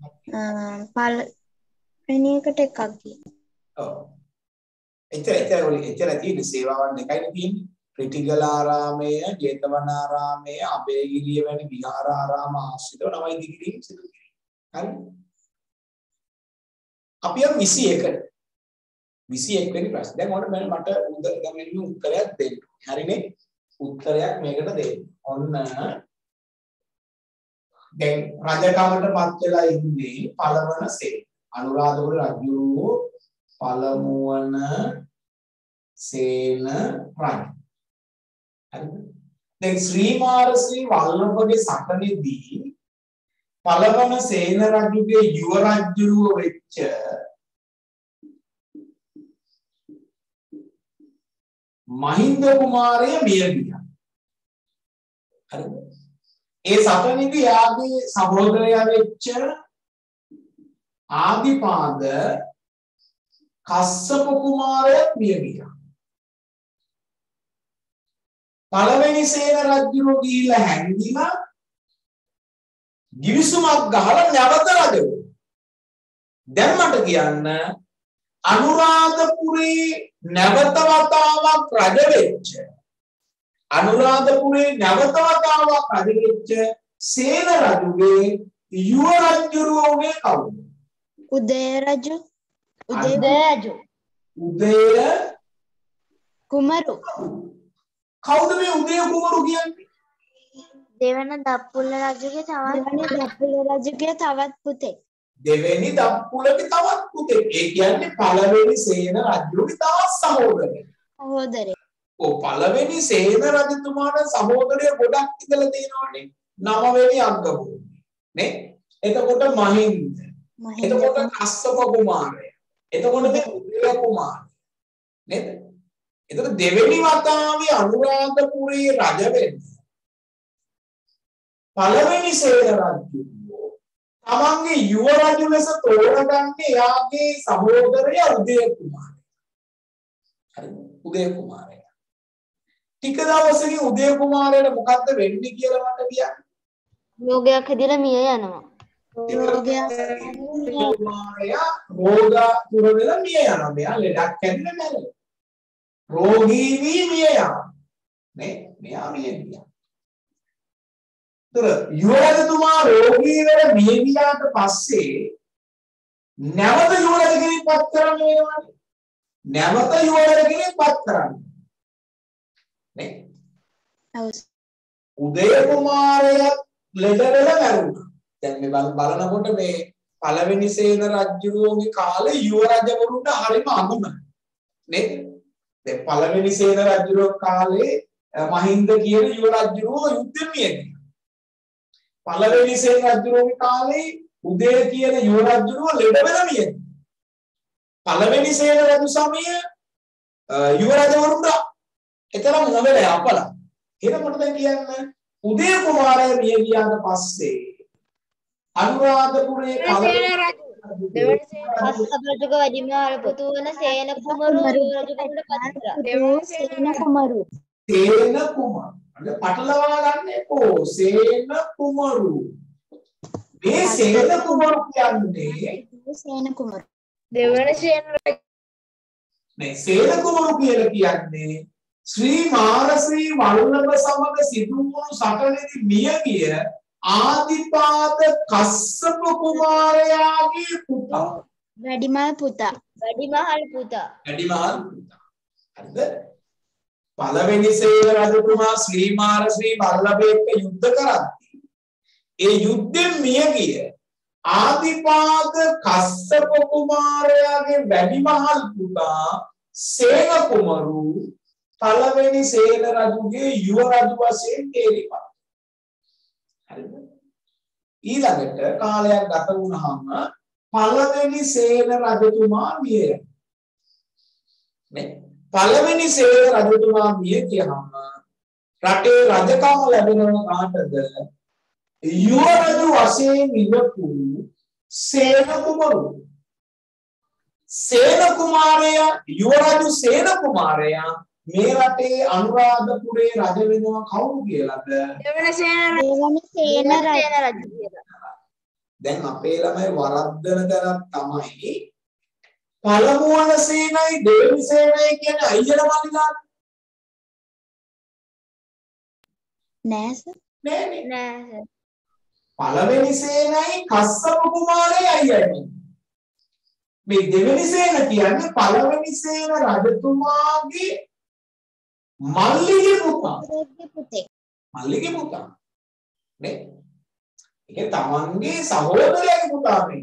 පළවෙනි එකට එකක් තියෙනවා. ඔව්. එතන එතන ඔලි එතන තියෙන සේවාවන් එකයි තියෙන්නේ. රිටිගලාරාමයේ, ජේතවනාරාමයේ, අබේගිරිය වැනි විහාරාරාම ආශ්‍රිතව නවයි ඉදිකිරීම සිදු කිරීම. හරි? අපි යම් විසි එකට. විසි එක් වෙනි ප්‍රශ්න. දැන් ඔන්න මට උදගමෙන්න උත්තරයක් දෙන්න. හරිනේ? උත්තරයක් මේකට දෙන්න. ඔන්න දැන් රජකමට පත් වෙලා ඉන්නේ පළවන සේන. අනුරාධපුර රජු පළමුවන සේන රජු. හරිද? දැන් ශ්‍රී මාරශ්‍රී වල්ලභගේ සටනේදී පළවන සේන රජුගේ යුව රජුරුව වෙච්ච මහින්ද කුමාරයා මිය ගියා. හරිද? ඒ සටනේදී යාගේ සහෝදරයා වෙච්ච ආදිපාද කස්සප කුමාරයා මිය ගියා. පළවෙනි සේන රජුරෝ ගිහිල්ලා හැංගිලා ගිවිසුමක් ගහලා නැවත රජ වුණා. දැන් මට කියන්න අනුරාධපුරේ නැවත වතාවක් රජ වෙච්ච අනුරාධපුරේ නැවත වතාවක් රජ වෙච්ච සේන රජුගේ යුව රජුරුවෝගේ කවුද? උදය රජු. උදය රජු. උදය කුමරු. කවුද මේ උදය කුමරු කියන්නේ? දෙවන දප්පුල්ල රජුගේ තවත් දෙවැනි දප්පුල රජුගේ තවත් පුතෙක්. දෙවෙනි දප්පුලගේ තවත් පුතෙක්. ඒ කියන්නේ පළවෙනි සේන රජුගේ තවත් සහෝදරයෙක්. සහෝදරයෙක්. ඔව් පළවෙනි සේන රජතුමාට සහෝදරය ගොඩක් ඉඳලා තියෙනවානේ. නවවෙනි අග්ගභූමි. නේ? එතකොට මහින්ද. එතකොට කස්සප කුමාරය. එතකොට මේ උදය කුමාරය. නේද? එතකොට දෙවෙනි වතාවේ අනුරාධපුරයේ රජ වෙන්නේ පළවෙනි සේන රජු තමන්ගේ යුව රජු ලෙස තෝරගන්නේ එයාගේ සහෝදරයා උදය කුමාරයා. හරිද? උදය කුමාරයා. ටික දවසකින් උදය කුමාරයාට මොකද්ද වෙන්නේ කියලා මට කියන්න. යෝගයක් හැදිලා මිය යනවා. රෝගයක් කුමාරයා රෝගා තුර වෙලා මිය යනවා. මෙයා ලෙඩක් ඇතිලා මැරෙනවා. රෝගී වී මිය යනවා. නේ? මෙයා මිය ගියා. යුවරජතුමා රෝගී වෙලා මිය ගියාට පස්සේ නැවත යුවරජ කෙනෙක් පත් කරන්න වෙනවනේ. නැවත යුවරජ කෙනෙක් පත් කරන්න. නේ? උදය කුමාරයා ලෙඩ වෙලා මැරුණා. දැන් මේ බලනකොට මේ පළවෙනි සේන රජුගේ කාලේ යුවරජවරුන්ට හරිම අගමන. නේද? දැන් පළවෙනි සේන රජුගේ කාලේ මහින්ද කියන යුවරජුව යුද්ධෙ මිය ගියා. පළවෙනි සේන රජුගේ කාලේ උදය කියන යුව රජුව ලෙඩ වෙලා මිය ගියා. පළවෙනි සේන රජු සමයේ යුව රජවරුන්ට එතරම් නොවැළ අපල. එහෙනම් මොකද කියන්න උදය කුමාරයා මිය ගියාට පස්සේ අනුරාධපුරයේ සේන රජු දෙවන සේන කස්සප රජුගේ වැඩිමහල් පුතු වන සේන කුමරු යුව රජුගෙන්ට පත් කරා. දෙවන සේන කුමරු. සේන කුමාර පටලවා ගන්න එපෝ. සේන කුමරු. මේ සේන කුමරු කියන්නේ සේන කුමරු. දෙවන සේන රජු මේ සේන කුමරු කියලා කියන්නේ ශ්‍රී මාරශ්‍රී වල්ලභ සමග සිදු වුණු සටනේදී මිය ගිය ආදිපාත කස්සප කුමාරයාගේ පුතා. වැඩිමල් පුතා. වැඩිමහල් පුතා. වැඩිමහල් පුතා. හරිද? පළවෙනි සේන රජතුමා ශ්‍රී මාරශ්‍රී වල්ලභ එක්ක යුද්ධ කරද්දී ඒ යුද්ධෙන් මිය ගිය ආදිපාත කස්සප කුමාරයාගේ වැඩිමහල් පුතා සේන කුමරු පළවෙනි සේන රජුගේ යුව රජු වශයෙන් තේරිපත්. හරිද? ඊළඟට කාලයක් ගත වුණාම පළවෙනි සේන රජතුමා මිය යනවා. නේ? පළවෙනි සේන රජතුමා මිය ගියාම රටේ රජකම ලැබෙනව කාටද? යුව රජු වශයෙන් ඉඳපු සේන කුමරු. සේන කුමාරයා යුව රජු සේන කුමාරයා මේ රටේ අනුරාධපුරේ රජ වෙනවා කවුරු කියලාද? දෙවන සේන දෙවන සේන රජු. දැන් අපේ ළමයි වරද්දන තරම් තමයි පළමු වන සේනයි දෙවෙනි සේනයි කියන්නේ අයියලා මල්ලිලා නෑ සර්. නෑනේ. නෑ. පළවෙනි සේනයි කස්සප කුමාරයයි අයියයි. මේ දෙවෙනි සේන කියන්නේ පළවෙනි සේන රජතුමාගේ මල්ලිගේ පුතා. පුතෙක්. මල්ලිගේ පුතා. නේ? ඒක තමන්ගේ සහෝදරයාගේ පුතා නේ.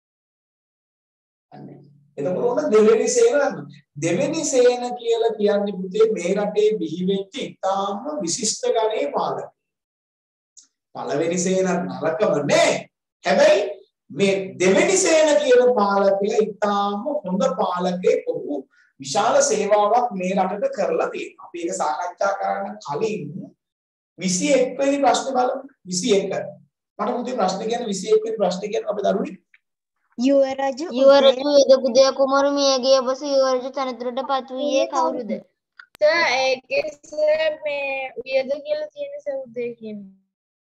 අනේ. එතකොට උන දෙවෙනි සේන දෙවෙනි සේන කියලා කියන්නේ පුතේ මේ රටේ බිහි වෙච්ච ඉතාම විශිෂ්ට ගණේ පාලක. පළවෙනි සේන නරකම නේ. හැබැයි මේ දෙවෙනි සේන කියන පාලකයා ඉතාම හොඳ පාලකයෙක්. ඔහු විශාල සේවාවක් මේ රටට කරලා තියෙනවා. අපි ඒක සාකච්ඡා කරන්න කලින් විසි එක් වෙනි ප්‍රශ්නේ බලමු. විසි එක. මට පුතේ ප්‍රශ්න කියන්නේ විසි එක් වෙනි ප්‍රශ්නේ කියන්නේ අපේ දරුවනේ යුව රජු යුව රජු උදය කුමරු මිය ගිය පසු යුව රජු තනතුරට පත් වූයේ කවුරුද? සර් ඒකේ සර් මේ උයද කියලා තියෙන සෞදේ කියන්නේ.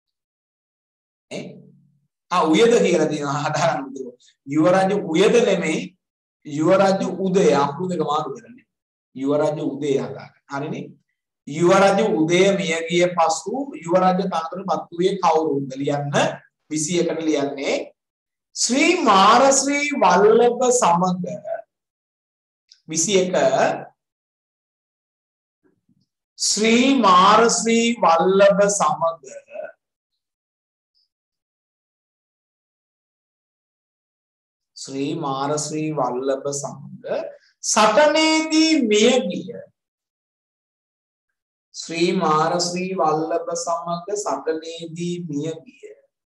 ඈ ආ උයද කියලා තියෙනවා හදාගන්න පුතේ. යුව රජු උයද නෙමෙයි යුව රජු උදය අකුරු දෙක මාරු කරන්නේ. යුව රජු උදය හදාගන්න. හරිනේ? යුව රජු උදය මිය ගිය පසු යුව රජු තනතුරට පත් වූයේ කවුරුද ලියන්න. විසි එකට ලියන්නේ ශ්‍රී මාරශ්‍රී වල්ලභ සමග විසි එක ශ්‍රී මාරශ්‍රී වල්ලභ සමග ශ්‍රී මාරශ්‍රී වල්ලභ සමග සටනේදී මිය ගිය ශ්‍රී මාරශ්‍රී වල්ලභ සමග සටනේදී මිය ගිය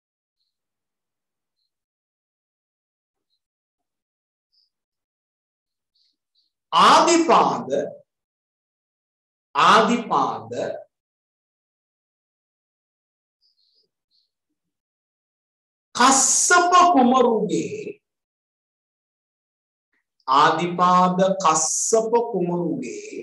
ආදිපාද ආදිපාද කස්සප කුමරුගේ ආදිපාද කස්සප කුමරුගේ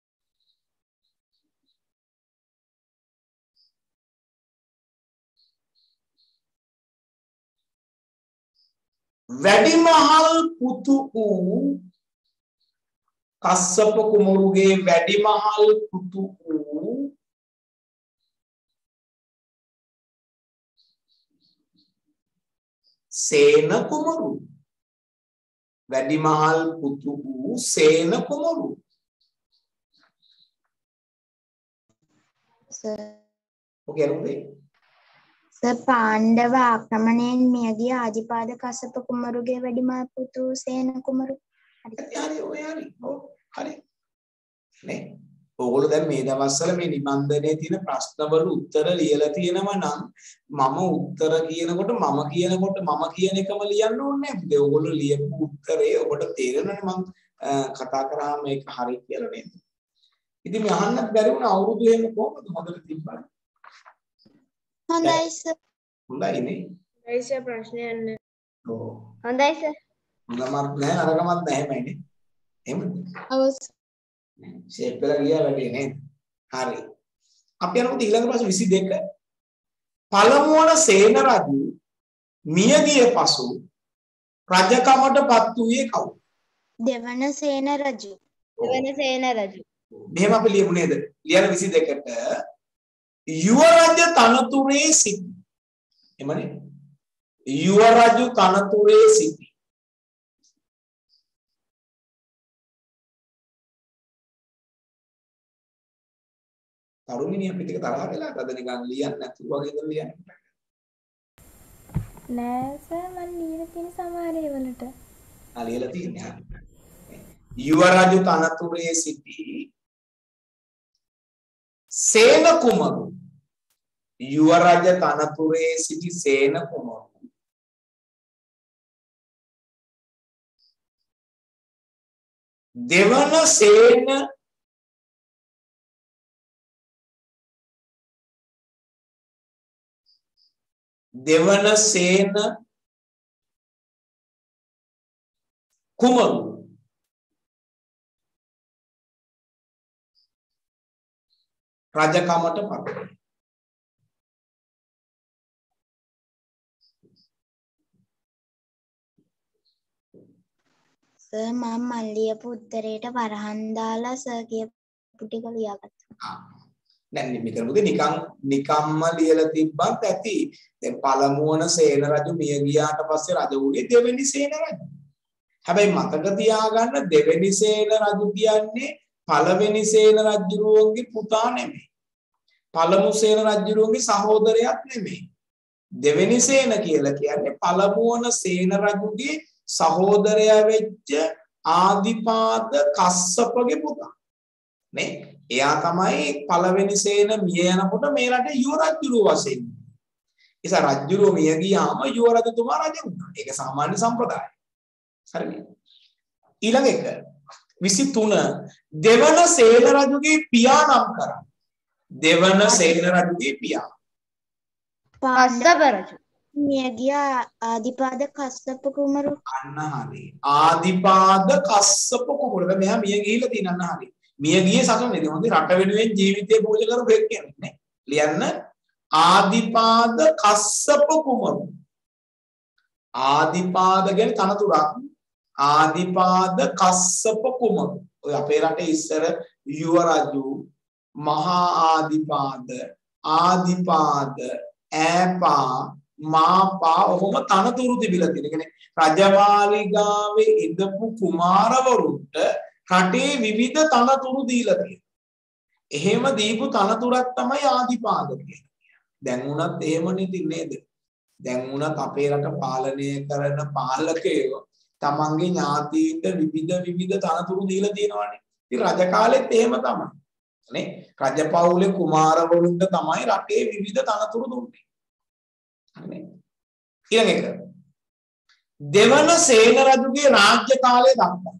වැඩිමහල් පුතු වූ කස්සප කුමරුගේ වැඩිමහල් පුතු වූ සේන කුමරු වැඩිමහල් පුතු වූ සේන කුමරු ඔකේ අරුනේ සර් පාණ්ඩව ආක්‍රමණයෙන් මියගිය ආදිපාද කස්සප කුමරුගේ වැඩිමහල් පුතු සේන කුමරු හරි ඔය හරි ඔව් හරි නේ ඕගොල්ලෝ දැන් මේ දවස්වල මේ නිබන්ධනයේ තියෙන ප්‍රශ්නවල උත්තර ලියලා තියෙනවා නම් මම උත්තර කියනකොට මම කියනකොට මම කියන එකම ලියන්න ඕනේ නැහැ. ඕගොල්ලෝ ලියපු උත්තරේ ඔබට තේරෙනවනේ මම කතා කරාම මේක හරි කියලා නේද? ඉතින් මේ අහන්නත් බැරි වුණා අවුරුදු එහෙම කොහොමද හොඳට තිබ්බා? හොඳයි සර්. හොඳයි නේ. හොඳයි සර් ප්‍රශ්නයක් නැහැ. ඔව්. හොඳයි සර්. හොඳමත් නැහැ නරකමත් නැහැමයිනේ. එහෙමද? ඔව්. ෂේප් එක ගියා වැඩි නේද? හරි. අපි යනකොට ඊළඟ ප්‍රශ්න විසි දෙක. පළමු වන සේන රජු මිය ගිය පසු රජකමට පත් වූයේ කවුද? දෙවන සේන රජු. දෙවන සේන රජු. මෙහෙම අපි ලියමු නේද? ලියන විසි දෙකට යුව රජ තනතුරේ සිටි. එමනේ. යුව රජු තනතුරේ සිටි. තරුණිය අපිට ටික තරහ වෙලා අද නිකන් ලියන්න නැතුව වගේ ඉඳන් ලියන්න. නෑ සර් මම ලියලා තියෙන සමහර ඒවලට. ආ ලියලා තියෙන්නේ. යුව රජු තනතුරේ සිටි සේන කුමරු. යුව රජ තනතුරේ සිටි සේන කුමරු. දෙවන සේන දෙවන සේන කුමරු රජකමට පත් සර් මම මන් ලියපු උත්තරේට වරහන් දාලා සර් කියපු ටික ලියාගත්තා. දැන් මේ කරමුද නිකන් නිකම්ම ලියලා තිබ්බත් ඇති. දැන් පළමු වන සේන රජු මිය ගියාට පස්සේ රජ වුණේ දෙවෙනි සේන රජු. හැබැයි මතක තියාගන්න දෙවෙනි සේන රජු කියන්නේ පළවෙනි සේන රජුරුවන්ගේ පුතා නෙමෙයි. පළමු සේන රජුරුවන්ගේ සහෝදරයෙක් නෙමෙයි. දෙවෙනි සේන කියලා කියන්නේ පළමු වන සේන රජුගේ සහෝදරයා වෙච්ච ආදිපාද කස්සපගේ පුතා. නේ? එයා තමයි පළවෙනි සේන මිය යනකොට මේ රටේ යුව රජුරුව වශයෙන්. ඒස රජුරුව මිය ගියාම යුව රජතුමා රජ වුණා. ඒක සාමාන්‍ය සම්ප්‍රදායයි. හරිද? ඊළඟ එක විසි තුන දෙවන සේන රජුගේ පියා නම් කරා. දෙවන සේන රජුගේ පියා. කස්සප රජු. මිය ගිය ආදිපාද කස්සප කුමරු. අන්න හරි. ආදිපාද කස්සප කුමරු. මෙයා මිය ගිහිල්ලා තියෙන අන්න හරි. මිය ගියේ සතුනේදී හොඳ රට වෙනුවෙන් ජීවිතේ පූජා කරපු එක් කෙනෙක් නේ. ලියන්න ආදිපාද කස්සප කුමරු. ආදිපාද කියන්නේ තනතුරක්. ආදිපාද කස්සප කුමරු. ඔය අපේ රටේ ඉස්සර යුව රජු මහා ආදිපාද ආදිපාද ඈපා මාපා ඔහොම තනතුරු තිබිලා තියෙන. කියන්නේ රජමාලිගාවේ ඉඳපු කුමාරවරුන්ට රටේ විවිධ තනතුරු දීලා තියෙනවා. එහෙම දීපු තනතුරක් තමයි ආදිපාද කියන්නේ. දැන් උනත් එහෙම නේද? දැන් උනත් අපේ රට පාලනය කරන පාලකයෝ තමන්ගේ ඥාතීන්ට විවිධ විවිධ තනතුරු දීලා තියෙනවානේ. ඉතින් රජ කාලෙත් එහෙම තමයි. නේ? රජපෞලේ කුමාරවරුන්ට තමයි රටේ විවිධ තනතුරු දුන්නේ. හරිනේ. ඊළඟ එක. දෙවන සේන රජුගේ රාජ්‍ය කාලය දක්වා.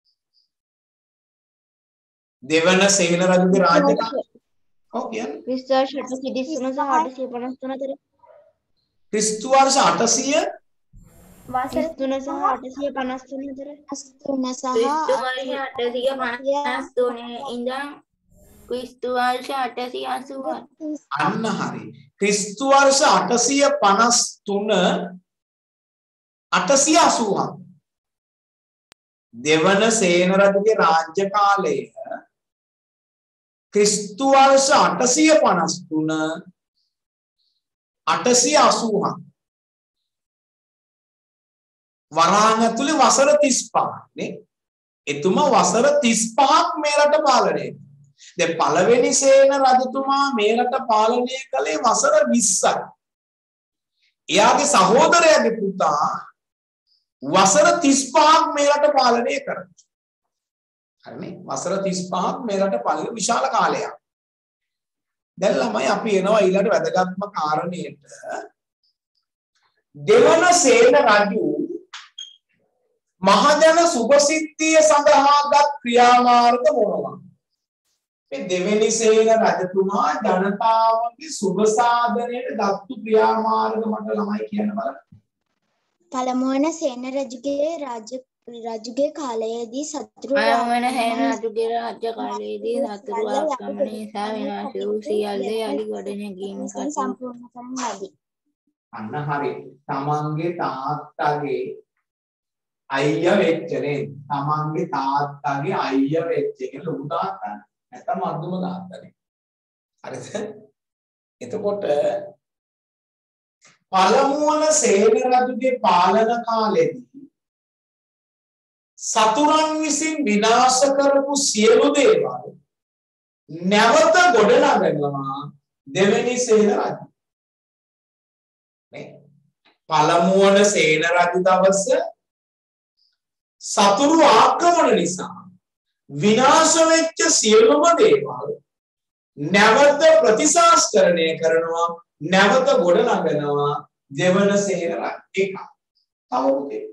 දෙවන සේන රජුගේ රාජ්‍ය කාලය. ඔව් කියන්නේ. ක්‍රිස්තු වර්ෂ අටසිය තිස්තුන සහ අටසිය පනස් තුන අතර. ක්‍රිස්තු වර්ෂ අටසිය වසර තිස්තුන සහ අටසිය පනස් තුන අතර. තුන සහ ක්‍රිස්තු වර්ෂ අටසිය පනස් තුනේ ඉඳන් ක්‍රිස්තු වර්ෂ අටසිය අසූ අන්න හරි. ක්‍රිස්තු වර්ෂ අටසිය පනස් තුන අටසිය අසූ දෙවන සේන රජුගේ රාජ්‍ය කාලය ක්‍රිස්තු වර්ෂ අටසිය පනස් තුන අටසිය අසූ වරාන් ඇතුලේ වසර තිස් පහක් නේ. එතුමා වසර තිස් පහක් මේ රට පාලනය කළා. දැන් පළවෙනි සේන රජතුමා මේ රට පාලනය කළේ වසර විස්සයි. එයාගේ සහෝදරයාගේ පුතා වසර තිස් පහක් මේ රට පාලනය කරා. හරිනේ? වසර තිස් පහක් මේ රට පාලනය විශාල කාලයක්. දැන් ළමයි අපි එනවා ඊළඟ වැදගත්ම කාරණේට. දෙවන සේන රජු මහජන සුභසිද්ධිය සඳහාගත් ක්‍රියාමාර්ග මොනවා? මේ දෙවෙනි සේන රජතුමා ජනතාවගේ සුභ සාධනයට ගත්තු ක්‍රියාමාර්ග මට ළමයි කියන්න බලන්න. පළමුවන සේන රජුගේ රාජ්‍ය රජුගේ කාලයේදී සතුරු පළමුවන සේන රජුගේ රාජ්‍ය කාලයේදී සතුරු ආක්‍රමණය සහ විනාශ වූ සියල්ල යළි ගොඩනැගීම කටයුතු සම්පූර්ණ කරන ලදී. අන්න හරි. තමන්ගේ තාත්තගේ අයියා වෙච්චනේ. තමන්ගේ තාත්තගේ අයියා වෙච්ච එක ලොකු තාත්තා. නැත්නම් මධ්‍යම තාත්තානේ. හරිද? එතකොට පළමුවන සේන රජුගේ පාලන කාලෙදී සතුරන් විසින් විනාශ කරපු සියලු දේවල් නැවත ගොඩනගනවා දෙවෙනි සේන රජු. නේ? පළමුවන සේන රජු දවස සතුරු ආක්‍රමණ නිසා විනාශ වෙච්ච සියලුම දේවල් නැවත ප්‍රතිසංස්කරණය කරනවා නැවත ගොඩනගනවා දෙවන සේන රජු. එක. තව පුතේ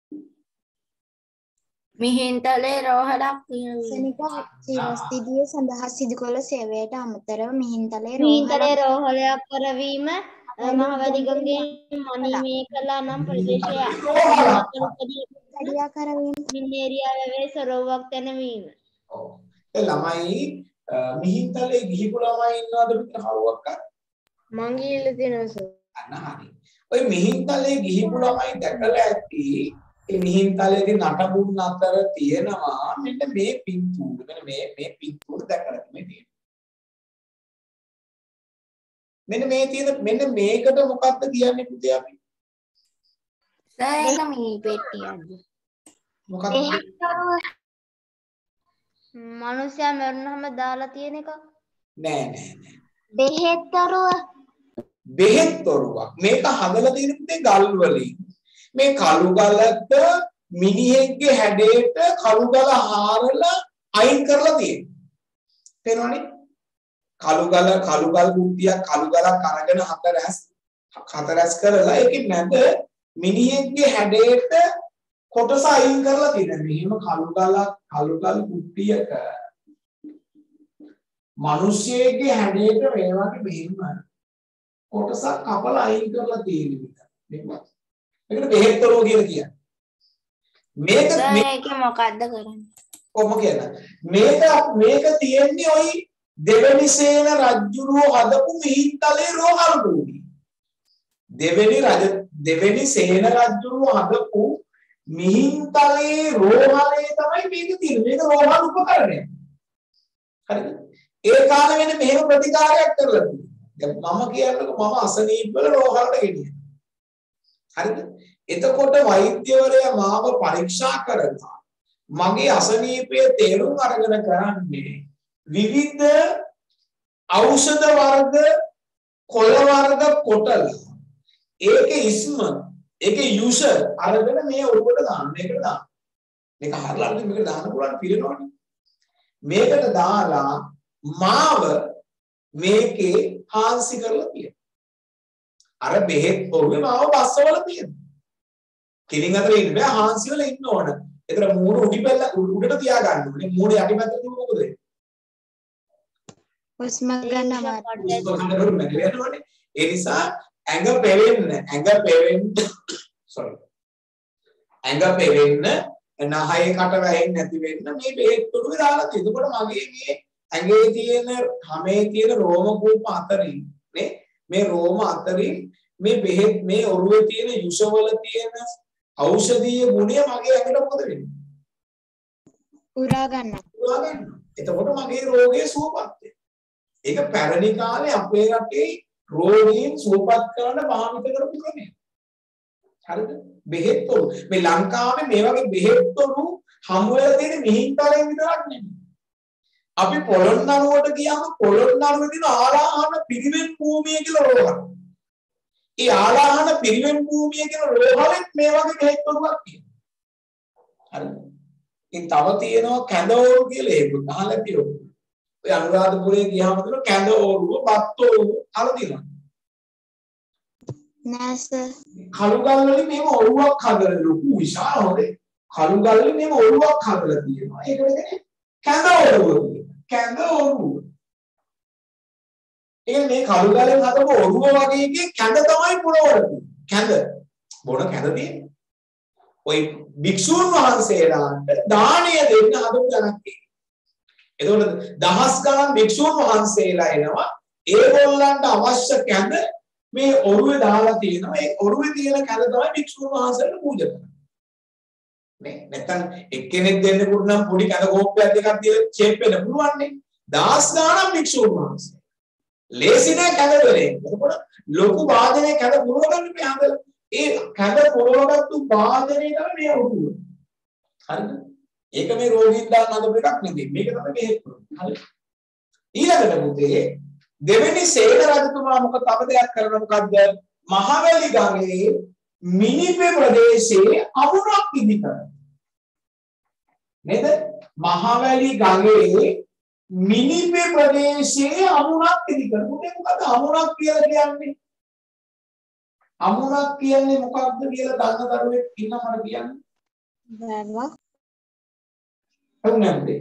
මිහින්තලේ රෝහලක් සෙනික සිරස්තිදිය සඳහා සිදු කළ සේවයට අමතරව මිහින්තලේ මිහින්තලේ රෝහලයක් කරවීම මහවැලිගඟේ මණිමේ කළා නම් ප්‍රදේශය කඩියා කරවීම මින්නේරියා වැවේ සරෝවක් තැනවීම. ඔව්. ඒ ළමයි මිහින්තලේ ගිහිපු ළමයි ඉන්නවද පිට කවුවක් අර? මං ගිහිල්ලා තියෙනවා සර්. අන්න හරි. ඔය මිහින්තලේ ගිහිපු ළමයි දැකලා ඇති ඒ මිහින්තලේගේ නටබුන් අතර තියෙනවා මෙන්න මේ පින්තූර. මෙන්න මේ මේ පින්තූර දැකලා මේ තියෙනවා. මෙන්න මේ තියෙන මෙන්න මේකට මොකක්ද කියන්නේ පුතේ අපි? සෑහෙන මේ පෙට්ටියක්ද? මොකක්ද? මනුස්සයා මරුණාම දාලා තියෙන එක. නෑ නෑ නෑ. බෙහෙත්තරුව බෙහෙත් තොරුවක්. මේක හදලා තියෙන පුතේ ගල් වලින්. මේ කළු ගලට මිනිහෙක්ගේ හැඩයට කළු ගල හාරලා අයින් කරලා තියෙනවා. තේරෙනවනේ? කළු ගල කළු ගල් කුට්ටියක් කළු ගලක් අරගෙන හතරැස් හතරැස් කරලා ඒකේ මැද මිනිහෙක්ගේ හැඩයට කොටස අයින් කරලා තියෙනවා. මෙහෙම කළු ගලක් කළු ගල් කුට්ටියක මිනිස්සෙගේ හැඩයට මේ වගේ මෙහෙම කොටසක් කපලා අයින් කරලා තියෙනවා. මේක මේකට බෙහෙත්තරෝ කියලා කියන්නේ. මේක මේක මොකද්ද කරන්නේ? කොහොම කියනවා? මේක මේක තියෙන්නේ ওই දෙවෙනි සේන රජුරෝ හදපු මිහින්තලේ රෝහල් භූමිය. දෙවෙනි රජ දෙවෙනි සේන රජුරෝ හදපු මිහින්තලේ රෝහලේ තමයි මේක තියෙන්නේ. මේක රෝහල් උපකරණය. හරිද? ඒ කාලේ වෙන මෙහෙම ප්‍රතිකාරයක් කරලා තියෙනවා. දැන් මම කියන්නකො මම අසනීප වල රෝහලට ගෙනියනවා. හරිද? එතකොට වෛද්‍යවරයා මාව පරීක්ෂා කරනවා. මගේ අසනීපය තේරුම් අරගෙන කරන්නේ විවිධ ඖෂධ වර්ග කොළ වර්ග කොටලා ඒකේ ඉස්ම ඒකේ user අරගෙන මේ ඔරුවට දාන්න මේකට දාන්න. මේක හරලා අරගෙන මේකට දාන්න පුළුවන් පිළිනවනේ. මේකට දාලා මාව මේකේ හාන්සි කරලා තියෙනවා. අර බෙහෙත් ඔරුවේ මාව බස්සවල තියෙනවා. කෙලින් අතර ඉන්න බෑ හාන්සි වල ඉන්න ඕන. ඒතර මූණ උඩිපැල්ල උඩට තියාගන්න ඕනේ. මූණ යටිපැත්තට දුන්නොත් මොකද වෙන්නේ? හුස්ම ගන්න අමාරුයි. ඒ නිසා ඇඟ පෙවෙන්න ඇඟ පෙවෙන්න sorry ඇඟ පෙවෙන්න නහය කට වැහෙන්නේ නැති වෙන්න මේ බෙහෙත් උඩුවේ දාලා තියෙනවා. එතකොට මගේ මේ ඇඟේ තියෙන හැමේ තියෙන රෝම කූප අතරින් නේ මේ රෝම අතරින් මේ බෙහෙත් මේ ඔරුවේ තියෙන යුෂවල තියෙන ඖෂධීය ගුණය මගේ ඇඟට මොකද වෙන්නේ? උරා ගන්න. උරා ගන්න. එතකොට මගේ රෝගය සුවපත් වෙනවා. ඒක පැරණි කාලේ අපේ රටේ රෝගීන් සුවපත් කරන්න භාවිත කරපු ක්‍රමයක්. හරිද? බෙහෙත් වල මේ ලංකාවේ මේ වගේ බෙහෙත් වල හමු වෙලා තියෙන මිහින්තලෙන් විතරක් නෙමෙයි. අපි පොළොන්නරුවට ගියාම පොළොන්නරුවේ තියෙන ආලාහන පිරිවෙන් භූමිය කියලා රෝගයක්. ඒ ආලාහන පිරිවෙන් භූමිය කියන රෝගවලත් මේ වගේ බෙහෙත් වලක් තියෙනවා. හරිද? ඉතින් තව තියෙනවා කැඳවෝරු කියලා ඒක අහලා තියෙනවා. ඔය අනුරාධපුරේ ගියාම තියෙන කැඳවෝරුව, බත්තෝරුව අහලා තියෙනවා. නෑ සර්. කළුගල් වලින් මේව ඔරුවක් හදලා ලොකු විශාල හොදේ කළුගල් වලින් මේව ඔරුවක් හදලා තියෙනවා. ඒකට කියන්නේ කැඳවෝරුව. කැඳවෝරුව. ඒ මේ කළුගලෙන් හදපු ඔරුව වගේ එකේ කැඳ තමයි පුරවල කැඳ. බොන කැඳ තියෙන්නේ. ওই භික්ෂුන් වහන්සේලාට දාණය දෙන්න හදපු ගණක් තියෙනවා. එතකොට දහස් ගණන් භික්ෂුන් වහන්සේලා එනවා. ඒගොල්ලන්ට අවශ්‍ය කැඳ මේ ඔරුවේ දාලා තියෙනවා. ඒ ඔරුවේ තියෙන කැඳ තමයි භික්ෂුන් වහන්සේලාට පූජා කරන්නේ. නේ නැත්නම් එක්කෙනෙක් දෙන්නෙකුට නම් පොඩි කැඳ කෝප්පයක් දෙකක් දීලා ෂේප් වෙන්න පුළුවන් නේ. දහස් ගණන් භික්ෂුන් වහන්සේ. ලේසි නෑ කැඳ වලින්. එතකොට ලොකු වාදනයේ කැඳ පුරවගන්න මේ හදලා. ඒ කැඳ පුරවගත්තු වාදනයේ තමයි මේ ඔරුව. හරිද? ඒක මේ රෝගීන් දාන්න හදපු එකක් නෙමෙයි. මේක තමයි බෙහෙත් පුරවන්නේ. හරි. ඊළඟට පුතේ දෙවෙනි සේන රජතුමා මොකද තව දෙයක් කරන මොකද්ද? මහවැලි ගඟේ මිනිපේ ප්‍රදේශයේ අමුණක් ඉදි කරනවා. නේද? මහවැලි ගඟේ මිනිපේ ප්‍රදේශයේ අමුණක් ඉදි කරනවා. මොකද අමුණක් කියලා කියන්නේ? අමුණක් කියන්නේ මොකක්ද කියලා දන්න දරුවෙක් ඉන්න මට කියන්න. වැවක්. හුන්නම්ද?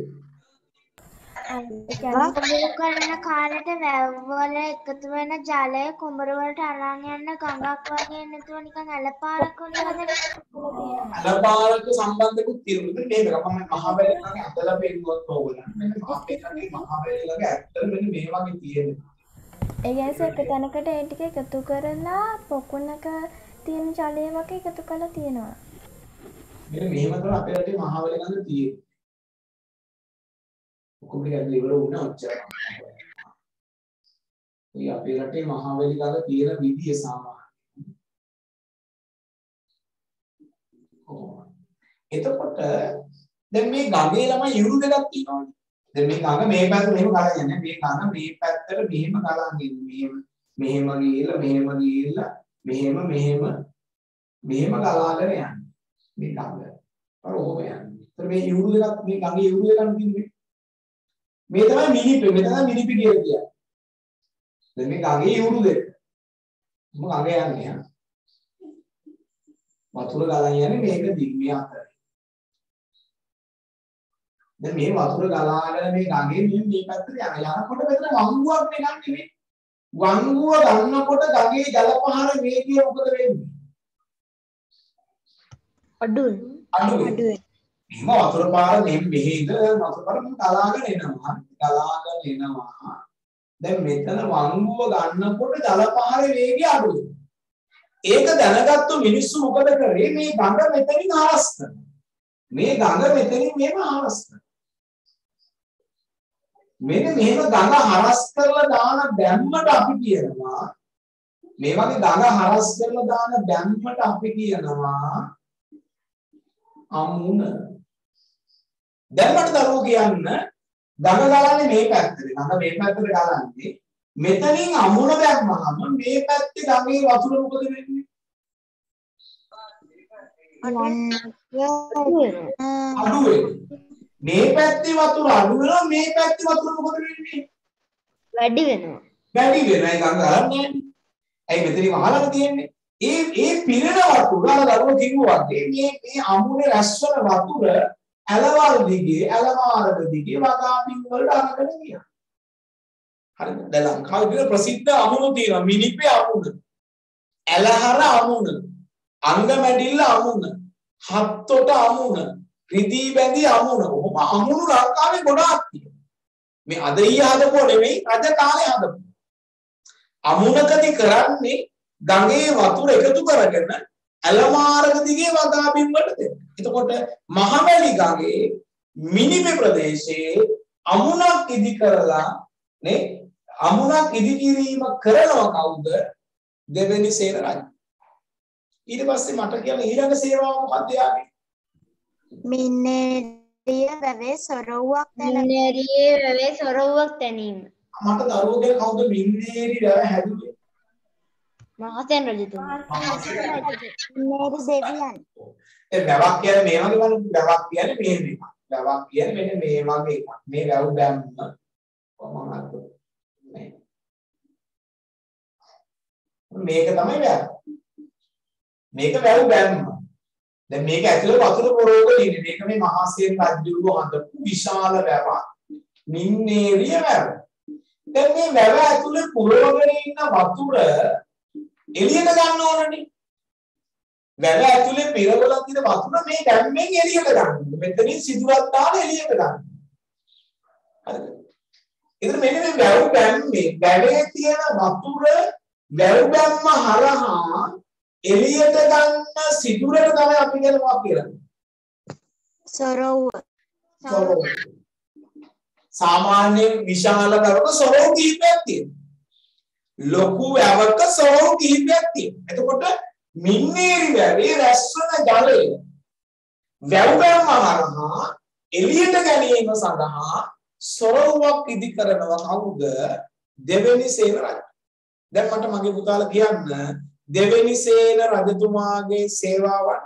කුඹුරු කරන කාලෙට වැව් වල එකතු වෙන ජලය කුඹුරු වලට අරන් යන්න ගඟක් වගේ නැතුව නිකන් ඇලපාරක් වගේ හදලා ඇලපාරක සම්බන්ධකුත් තියෙනවා. මේක මම මහවැලි ළඟ අදලා පෙන්නුවත් ඕගොල්ලන්. මෙන්න මහවැලි මහවැලි ළඟ ඇත්තට මෙන්න මේ වගේ තියෙනවා. ඒ කියන්නේ එක තැනකට ඒ ටික එකතු කරලා පොකුණක තියෙන ජලය වගේ එකතු කරලා තියෙනවා. මෙන්න මෙහෙම තමයි අපේ රටේ මහවැලි ළඟ තියෙන්නේ. කුඹුරේ ඇතුළේ ඉවර වුණා ඔච්චර. මේ අපේ රටේ මහවැලි ළඟ තියෙන විදිය සාමාන්‍ය. එතකොට දැන් මේ ගඟේ ළමයි යුරු දෙකක් තියෙනවානේ. දැන් මේ ගඟ මේ පැත්තට මෙහෙම ගලන් යන්නේ. මේ ගඟ මේ පැත්තට මෙහෙම ගලන් යන්නේ. මෙහෙම මෙහෙම ගිහිල්ලා මෙහෙම ගිහිල්ලා මෙහෙම මෙහෙම මෙහෙම ගලාගෙන යන්නේ. මේ ගඟ. අර ඔහොම යන්නේ. ඒතර මේ යුරු දෙකක් මේ ගඟේ යුරු දෙකක් තියෙන්නේ. මේ තමයි මිනිපි මේ තමයි මිනිපි කියලා කියන්නේ. දැන් මේ ගඟේ යුරු දෙක. මොකද ගඟ යන්නේ ආ. වතුර ගලන් යන්නේ මේක දිග්මිය අතරේ. දැන් මේ වතුර ගලාගෙන මේ ගඟේ මේ මේ පැත්තට යන යනකොට මෙතන වංගුවක් නේ ගන්න නෙමෙයි. වංගුව ගන්නකොට ගඟේ ජල පහර වේගය මොකද වෙන්නේ? අඩුයි. අඩුයි. එහෙම වතුර පාර මෙහෙම මෙහෙ ඉඳලා වතුර පාර මම ගලාගෙන එනවා. ගලාගෙන එනවා. දැන් මෙතන වංගුව ගන්නකොට ජල පහර වේගය අඩුයි. ඒක දැනගත්තු මිනිස්සු මොකද කරේ? මේ ගඟ මෙතනින් හරස් කරනවා. මේ ගඟ මෙතනින් මෙහෙම හරස් කරනවා. මෙන්න මෙහෙම ගඟ හරස් කරලා දාන බැම්මට අපි කියනවා මේ වගේ ගඟ හරස් කරලා දාන බැම්මට අපි කියනවා අමුණ. දැන් මට දරුවෝ කියන්න ගඟ ගලන්නේ මේ පැත්තට. ගඟ මේ පැත්තට ගලන්නේ. මෙතනින් අමුණ දැම්මම මේ පැත්තේ ගඟේ වතුර මොකද වෙන්නේ? අඩු වෙනවා. මේ පැත්තේ වතුර අඩු වෙනවා මේ පැත්තේ වතුර මොකද වෙන්නේ? වැඩි වෙනවා. වැඩි වෙනවා. ඒක අරන්නේ නැහැ. ඇයි මෙතනින් අහලා තියෙන්නේ? ඒ ඒ පිරෙන වතුර අර දරුවෝ කිව්වා වගේ මේ මේ අමුනේ රැස්වන වතුර ඇලවල් දිගේ ඇලමාරක දිගේ වගාපින් වලට අරගෙන ගියා. හරිද? දැන් ලංකාවේ තියෙන ප්‍රසිද්ධ අමුණු තියෙනවා මිනිපේ අමුණ. ඇලහර අමුණ. අංගමැඩිල්ල අමුණ. හත්තොට අමුණ. රිදී බැඳි අමුණ. ඔහොම අමුණු ලංකාවේ ගොඩාක් තියෙනවා. මේ අද ඊය හදපුව නෙමෙයි රජ කාලේ හදපුව. අමුණකදී කරන්නේ ගඟේ වතුර එකතු කරගෙන ඇලමාරක දිගේ වගාපින් වලට දෙන්න. එතකොට මහවැලි ගඟේ මිනිමේ ප්‍රදේශයේ අමුණක් ඉදි කරලා නේ අමුණක් ඉදි කිරීම කරනවා කවුද? දෙවෙනි සේන රජු. ඊට පස්සේ මට කියන ඊළඟ සේවාව මොකක්ද යාගේ? මින්නේරිය වැවේ සොරවුවක් තැන. මින්නේරියේ වැවේ සොරවුවක් තැනීම. මට දරුවෝ කියන කවුද මින්නේරි වැව හැදුවේ? මහසෙන් රජතුමා. මින්නේරි දෙවියන්. ඒ වැවක් කියන්නේ මේ වගේ වань වැවක් කියන්නේ මේ එකක්. වැවක් කියන්නේ මෙන්න මේ වගේ එකක්. මේ වැව් බැම්ම කොහොමද? මේ මේක තමයි වැව. මේක වැව් බැම්ම. දැන් මේක ඇතුලේ වතුර පොරෝගල ඉන්නේ. මේක මේ මහසෙන් රජුව හදපු විශාල වැවක්. මින්නේරිය වැව. දැන් මේ වැව ඇතුලේ පුරවගෙන ඉන්න වතුර එළියට ගන්න ඕනනේ. වැව ඇතුලේ පිරවල තියෙන වතුර මේ දැම්මෙන් එළියට ගන්න. මෙතනින් සිදුවක් දාලා එළියට ගන්න. හරිද? ඉතින් මෙන්න මේ වැව් බැම්මේ වැවේ තියෙන වතුර වැව් බැම්ම හරහා එළියට ගන්න සිදුරට තමයි අපි කියනවා කියලා. සොරවුව. සොරවුව. සාමාන්‍ය විශාල වැවක සොරවු කිහිපයක් තියෙනවා. ලොකු වැවක සොරවු කිහිපයක් තියෙනවා. එතකොට මින්නේරි වැවේ රැස්වන ජලය වැව් බැම්ම හරහා එළියට ගැනීම සඳහා සොරවුවක් ඉදි කරනවා කවුද? දෙවෙනි සේන රජු. දැන් මට මගේ පුතාලා කියන්න දෙවෙනි සේන රජතුමාගේ සේවාවන්.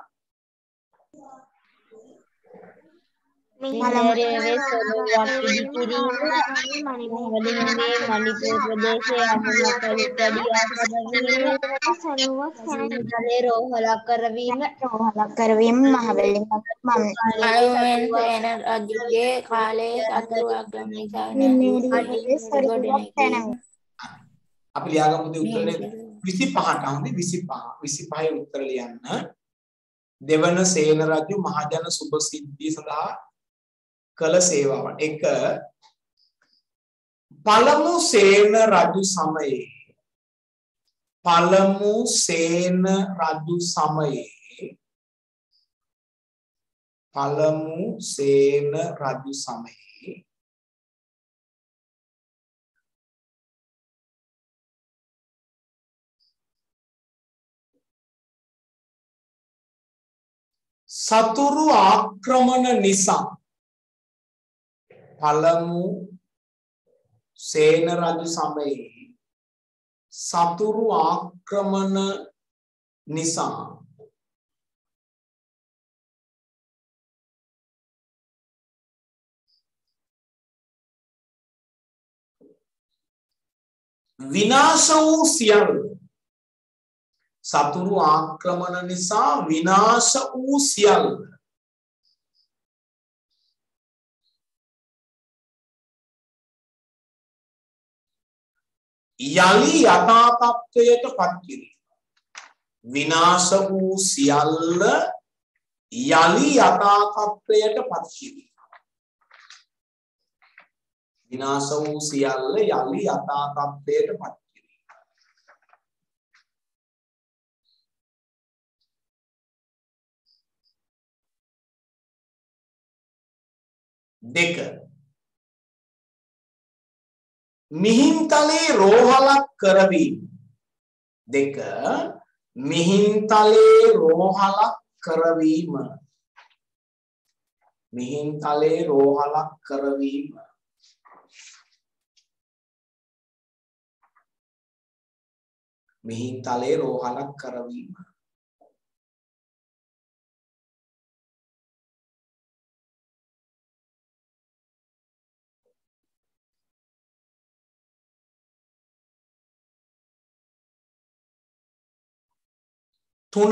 මින්නේරියේ සොරවුවක් ඉදි කිරීම මහවැලිගේ මණිපුර ප්‍රදේශයේ අමුණක් වැඩියා කරවීම ජලය රෝහලක් කරවීම රෝහලක් කරවීම මහවැලි මම පළමුවෙන් සේන රජුගේ කාලයේ සතුරු ආගම නිසා මින්නේරියේ සොරවුවක් තැන. අපි ලියාගමු උත්තරේ විසිපහට හොඳයි විසිපහ විසිපහේ උත්තර ලියන්න. දෙවන සේන රජු මහජන සුභ සිද්ධිය සඳහා කළ සේවාවන්. එක පළමු සේන රජු සමයේ පළමු සේන රජු සමයේ පළමු සේන රජු සමයේ සතුරු ආක්‍රමණ නිසා පළමු සේන රජු සමයේ සතුරු ආක්‍රමණ නිසා විනාශ වූ සියල්ල සතුරු ආක්‍රමණ නිසා විනාශ වූ සියල්ල යලි යථා තත්ත්වයට පත් කිරීම. විනාශ වූ සියල්ල යලි යථා තත්ත්වයට පත් කිරීම. විනාශ වූ සියල්ල යලි යථා තත්ත්වයට පත් කිරීම. දෙක මිහින්තලේ රෝහලක් කරවීම. දෙක මිහින්තලේ රෝහලක් කරවීම. මිහින්තලේ රෝහලක් කරවීම. මිහින්තලේ රෝහලක් කරවීම. තුන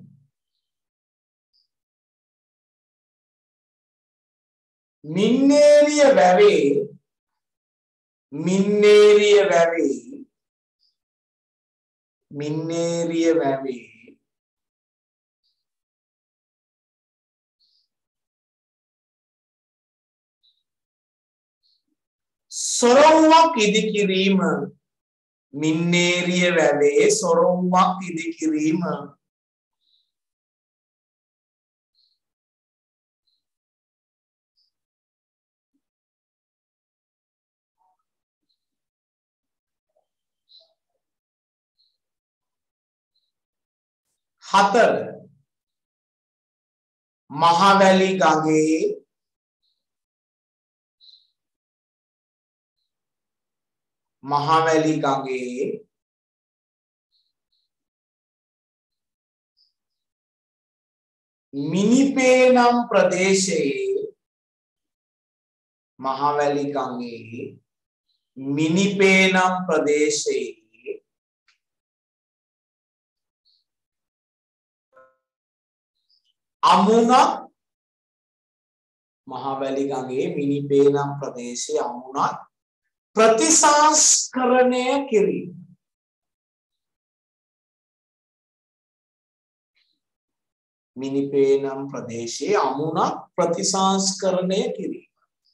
මින්නේරිය වැවේ මින්නේරිය වැවේ මින්නේරිය වැවේ සොරවුවක් ඉදිකිරීම මින්නේරිය වැවේ සොරවුවක් ඉදිකිරීම හතර මහවැලි ගඟේ මහවැලි ගඟේ මිනිපේ නම් ප්‍රදේශයේ මහවැලි ගඟේ මිනිපේ නම් ප්‍රදේශයේ අමුණක් මහවැලි ගඟේ මිනිපේ නම් ප්‍රදේශයේ අමුණක් ප්‍රතිසංස්කරණය කිරීම මිනිපේ නම් ප්‍රදේශයේ අමුණක් ප්‍රතිසංස්කරණය කිරීම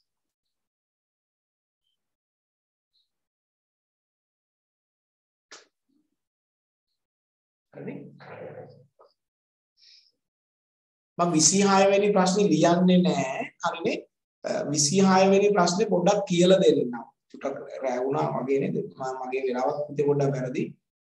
හරි මම විසිහය වෙනි ප්‍රශ්නේ ලියන්නේ නැහැ හරිනේ විසිහය වෙනි ප්‍රශ්නේ පොඩ්ඩක් කියලා දෙන්නම් චුට්ටක් රැ වුණා වගේ නේද මම මගේ වෙලාවක් පුතේ පොඩ්ඩක් වැරදි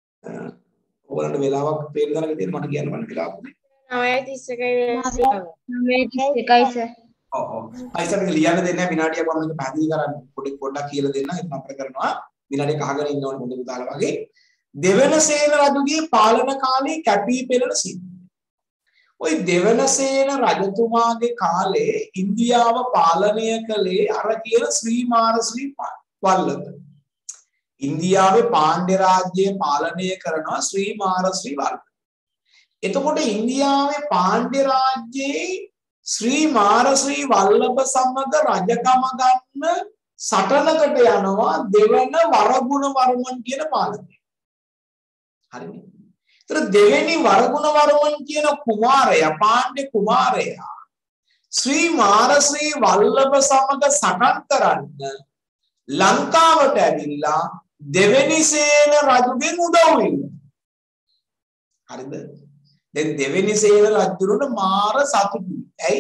ඕගලන්ට වෙලාවක් පේන දරක තියෙන මට කියන්න බෑ වෙලාවක් නවය තිස් එකයි නවය තිස් එකයි සර් ඔව් ඔව් අයිසර් ලියන්න දෙන්නේ නැහැ විනාඩියක් මම මේක පැහැදිලි කරන්න පොඩ්ඩක් පොඩ්ඩක් කියලා දෙන්න ඒක අපිට කරනවා විනාඩියක් අහගෙන ඉන්න ඕනේ පොඩ්ඩක් දාලා වගේ දෙවනසේන රජුගේ පාලන කාලේ කැපී පෙනෙන සිද්ධි ওই දෙවනසේන රජතුමාගේ කාලේ ඉන්දියාව පාලනය කළේ අර කියන ශ්‍රී මාර ශ්‍රී වල්ලභ. ඉන්දියාවේ පාණ්ඩ්‍ය රාජ්‍යය පාලනය කරනවා ශ්‍රී මාර ශ්‍රී වල්ලභ. එතකොට ඉන්දියාවේ පාණ්ඩ්‍ය රාජ්‍යයේ ශ්‍රී මාර ශ්‍රී වල්ලභ සමග රජකම ගන්න සටනකට යනවා දෙවන වරගුණ වර්මන් කියන පාලකයා. හරිනේ. तर දෙවෙනි වරගුණ වර්මන් කියන කුමාරයා පාණ්ඩ්‍ය කුමාරයා ශ්‍රී මාර ශ්‍රී වල්ලභ සමග සටන් කරන්න ලංකාවට ඇවිල්ලා දෙවෙනි සේන රජුගෙන් උදව් වෙනවා. හරිද? දැන් දෙවෙනි සේන රජුරට මාර සතුටුයි. ඇයි?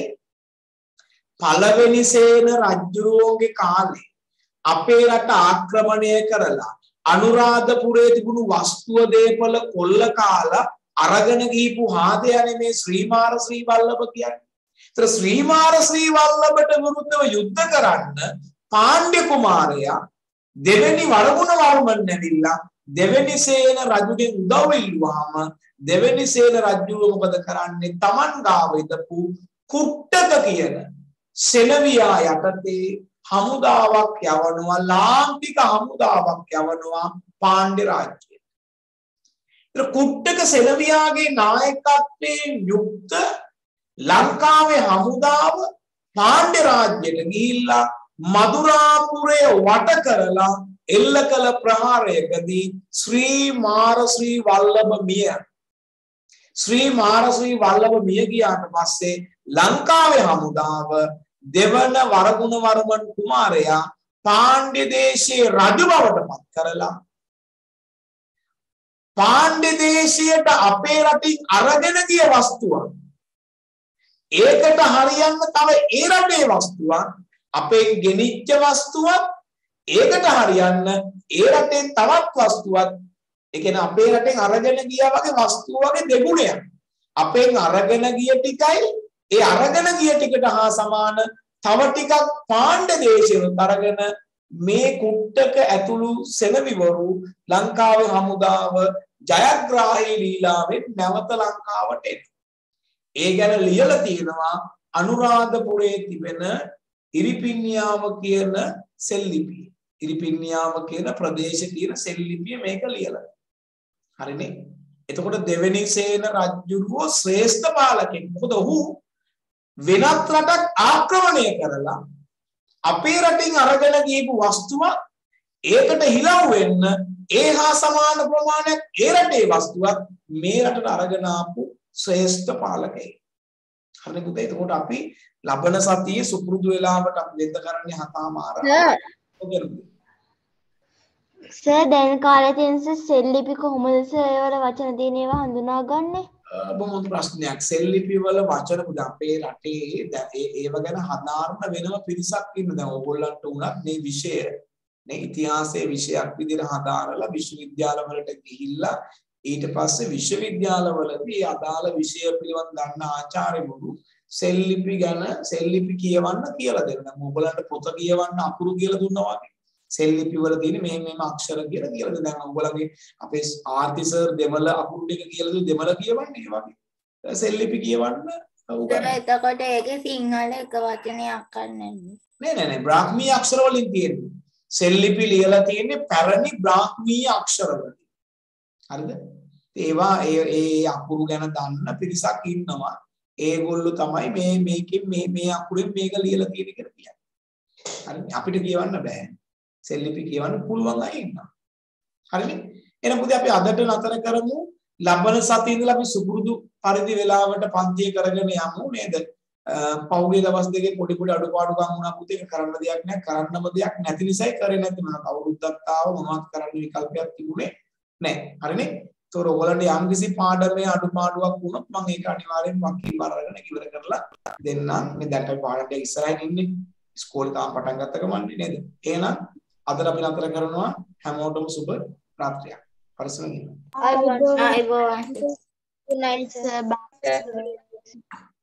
පළවෙනි සේන රජුගේ කාලේ අපේ රට ආක්‍රමණය කරලා අනුරාධපුරයේ තිබුණු වස්තුව දේපල කොල්ල කාලා අරගෙන ගිහපු හාදයනේ මේ ශ්‍රී මාර ශ්‍රී වල්ලභ කියන්නේ. ඒතර ශ්‍රී මාර ශ්‍රී වල්ලභට විරුද්ධව යුද්ධ කරන්න පාණ්ඩ්‍ය කුමාරයා දෙවෙනි වරගුණ වර්මන් නැවිලා දෙවෙනි සේන රජුගෙන් උදව් ඉල්ලුවාම දෙවෙනි සේන රජුව මොකද කරන්නේ? Taman ගාව ඉදපු කුට්ටක කියන සෙනවියා යටතේ හමුදාවක් යවනවා ලාංකික හමුදාවක් යවනවා පාණ්ඩ්‍ය රාජ්‍යයට. ඒතර කුට්ටක සෙනවියාගේ නායකත්වයෙන් යුක්ත ලංකාවේ හමුදාව පාණ්ඩ්‍ය රාජ්‍යයට ගිහිල්ලා මදුරාපුරය වට කරලා එල්ල කළ ප්‍රහාරයකදී ශ්‍රී මාර ශ්‍රී වල්ලභ මිය ශ්‍රී මාර ශ්‍රී වල්ලභ මිය ගියාට පස්සේ ලංකාවේ හමුදාව දෙවන වරගුණ වර්මන් කුමාරයා පාණ්ඩ්‍ය දේශයේ රජු බවට පත් කරලා පාණ්ඩ්‍ය දේශයට අපේ රටින් අරගෙන ගිය වස්තුවක් ඒකට හරියන්න තව ඒ රටේ වස්තුවක් අපෙන් ගෙනිච්ච වස්තුවක් ඒකට හරියන්න ඒ රටෙන් තවත් වස්තුවක් ඒ කියන්නේ අපේ රටෙන් අරගෙන ගියා වගේ වස්තුව වගේ දෙගුණයක් අපෙන් අරගෙන ගිය ටිකයි ඒ අරගෙන ගිය ටිකට හා සමාන තව ටිකක් පාණ්ඩ්‍ය දේශයෙන් අරගෙන මේ කුට්ටක ඇතුළු සෙනවිවරු ලංකාවේ හමුදාව ජයග්‍රාහී ලීලාවෙන් නැවත ලංකාවට එනවා. ඒ ගැන ලියලා තියෙනවා අනුරාධපුරයේ තිබෙන ඉරිපින්නියාව කියන සෙල්ලිපිය. ඉරිපින්නියාව කියන ප්‍රදේශයේ තියෙන සෙල්ලිපිය මේක ලියලා. හරිනේ? එතකොට දෙවෙනි සේන රජුව ශ්‍රේෂ්ඨ පාලකෙක්. මොකද ඔහු වෙනත් රටක් ආක්‍රමණය කරලා අපේ රටින් අරගෙන ගියපු වස්තුව ඒකට හිලව් වෙන්න ඒ හා සමාන ප්‍රමාණයක් ඒ රටේ වස්තුවක් මේ රටට අරගෙන ආපු ශ්‍රේෂ්ඨ පාලකයෙක්. හරිද පුතේ? එතකොට අපි ලබන සතියේ සුපුරුදු වෙලාවට අපි දෙන්න කරන්නේ හතමාර. සර් දැන් කාලේ තියෙන සෙල්ලිපි කොහොමද සර් ඒවල වචන තියෙන ඒවා හඳුනාගන්නේ? බොහොම ප්‍රශ්නයක්. සෙල්ලිපි වල වචන පුද අපේ රටේ දැන් ඒව ගැන හදාarna වෙනම පිරිසක් ඉන්න. දැන් ඕගොල්ලන්ට උනත් මේ විෂය නේ ඉතිහාසයේ විෂයක් විදිහට හදාරලා විශ්වවිද්‍යාල වලට ගිහිල්ලා ඊට පස්සේ විශ්වවිද්‍යාලවලදී අදාළ විෂය පිළිබඳ දන්න ආචාර්යවරු සෙල්ලිපි ගැන සෙල්ලිපි කියවන්න කියලා දෙනවා. ඕගොල්ලන්ට පොත කියවන්න අකුරු කියලා දුන්නා වගේ. සෙල්ලිපි වල තියෙන මේ මේම අක්ෂර කියලා කියලා දෙනවා. දැන් ඕගොල්ලන්ගේ අපේ ආර්ති සර් දෙමළ අකුරු ටික කියලා දුන්නේ දෙමළ කියවන්නේ ඒ වගේ. සෙල්ලිපි කියවන්න උගන්වනවා. එතකොට ඒකේ සිංහල එක වචනයක් ගන්නන්නේ. නෑ නෑ නෑ බ්‍රාහ්මීය අක්ෂර වලින් තියෙන්නේ. සෙල්ලිපි ලියලා තියෙන්නේ පැරණි බ්‍රාහ්මීය අක්ෂර වලින්. හරිද? ඒවා ඒ ඒ අකුරු ගැන දන්න පිරිසක් ඉන්නවා. ඒගොල්ලෝ තමයි මේ මේකෙන් මේ මේ අකුරෙන් මේක ලියලා තියෙන කියලා කියන්නේ. හරිද? අපිට කියවන්න බෑ. සෙල්ලිපි කියවන්න පුළුවන් අය ඉන්නවා. හරිද? එහෙනම් පුතේ අපි අදට නතර කරමු. ලබන සතියේ ඉඳලා අපි සුපුරුදු පරිදි වෙලාවට පන්තිය කරගෙන යමු නේද? පෞගේ දවස් දෙකේ පොඩි පොඩි අඩුපාඩුකම් වුණා පුතේ. කරන්න දෙයක් නැහැ. කරන්නම දෙයක් නැති නිසායි කරේ නැති මොනවා. කවුරුද්දක් ආව මොනවත් කරන්න විකල්පයක් තිබුණේ නැහැ. හරිනේ? ඒතොර ඔයගලන්ට යම් කිසි පාඩමේ අඩුපාඩුවක් වුණොත් මම ඒක අනිවාර්යෙන් වකීල් බාරගෙන ඉවර කරලා දෙන්නම්. මේ දැන් අපි පාඩම් දෙක ඉස්සරහින් ඉන්නේ. ඉස්කෝලේ තාම පටන් ගත්ත ගමන්නේ නේද? එහෙනම් අදට අපි නතර කරනවා. හැමෝටම සුබ රාත්‍රියක්. පරිස්සමෙන් ඉන්න. ආයිබෝන්. Good night, sir. Bye.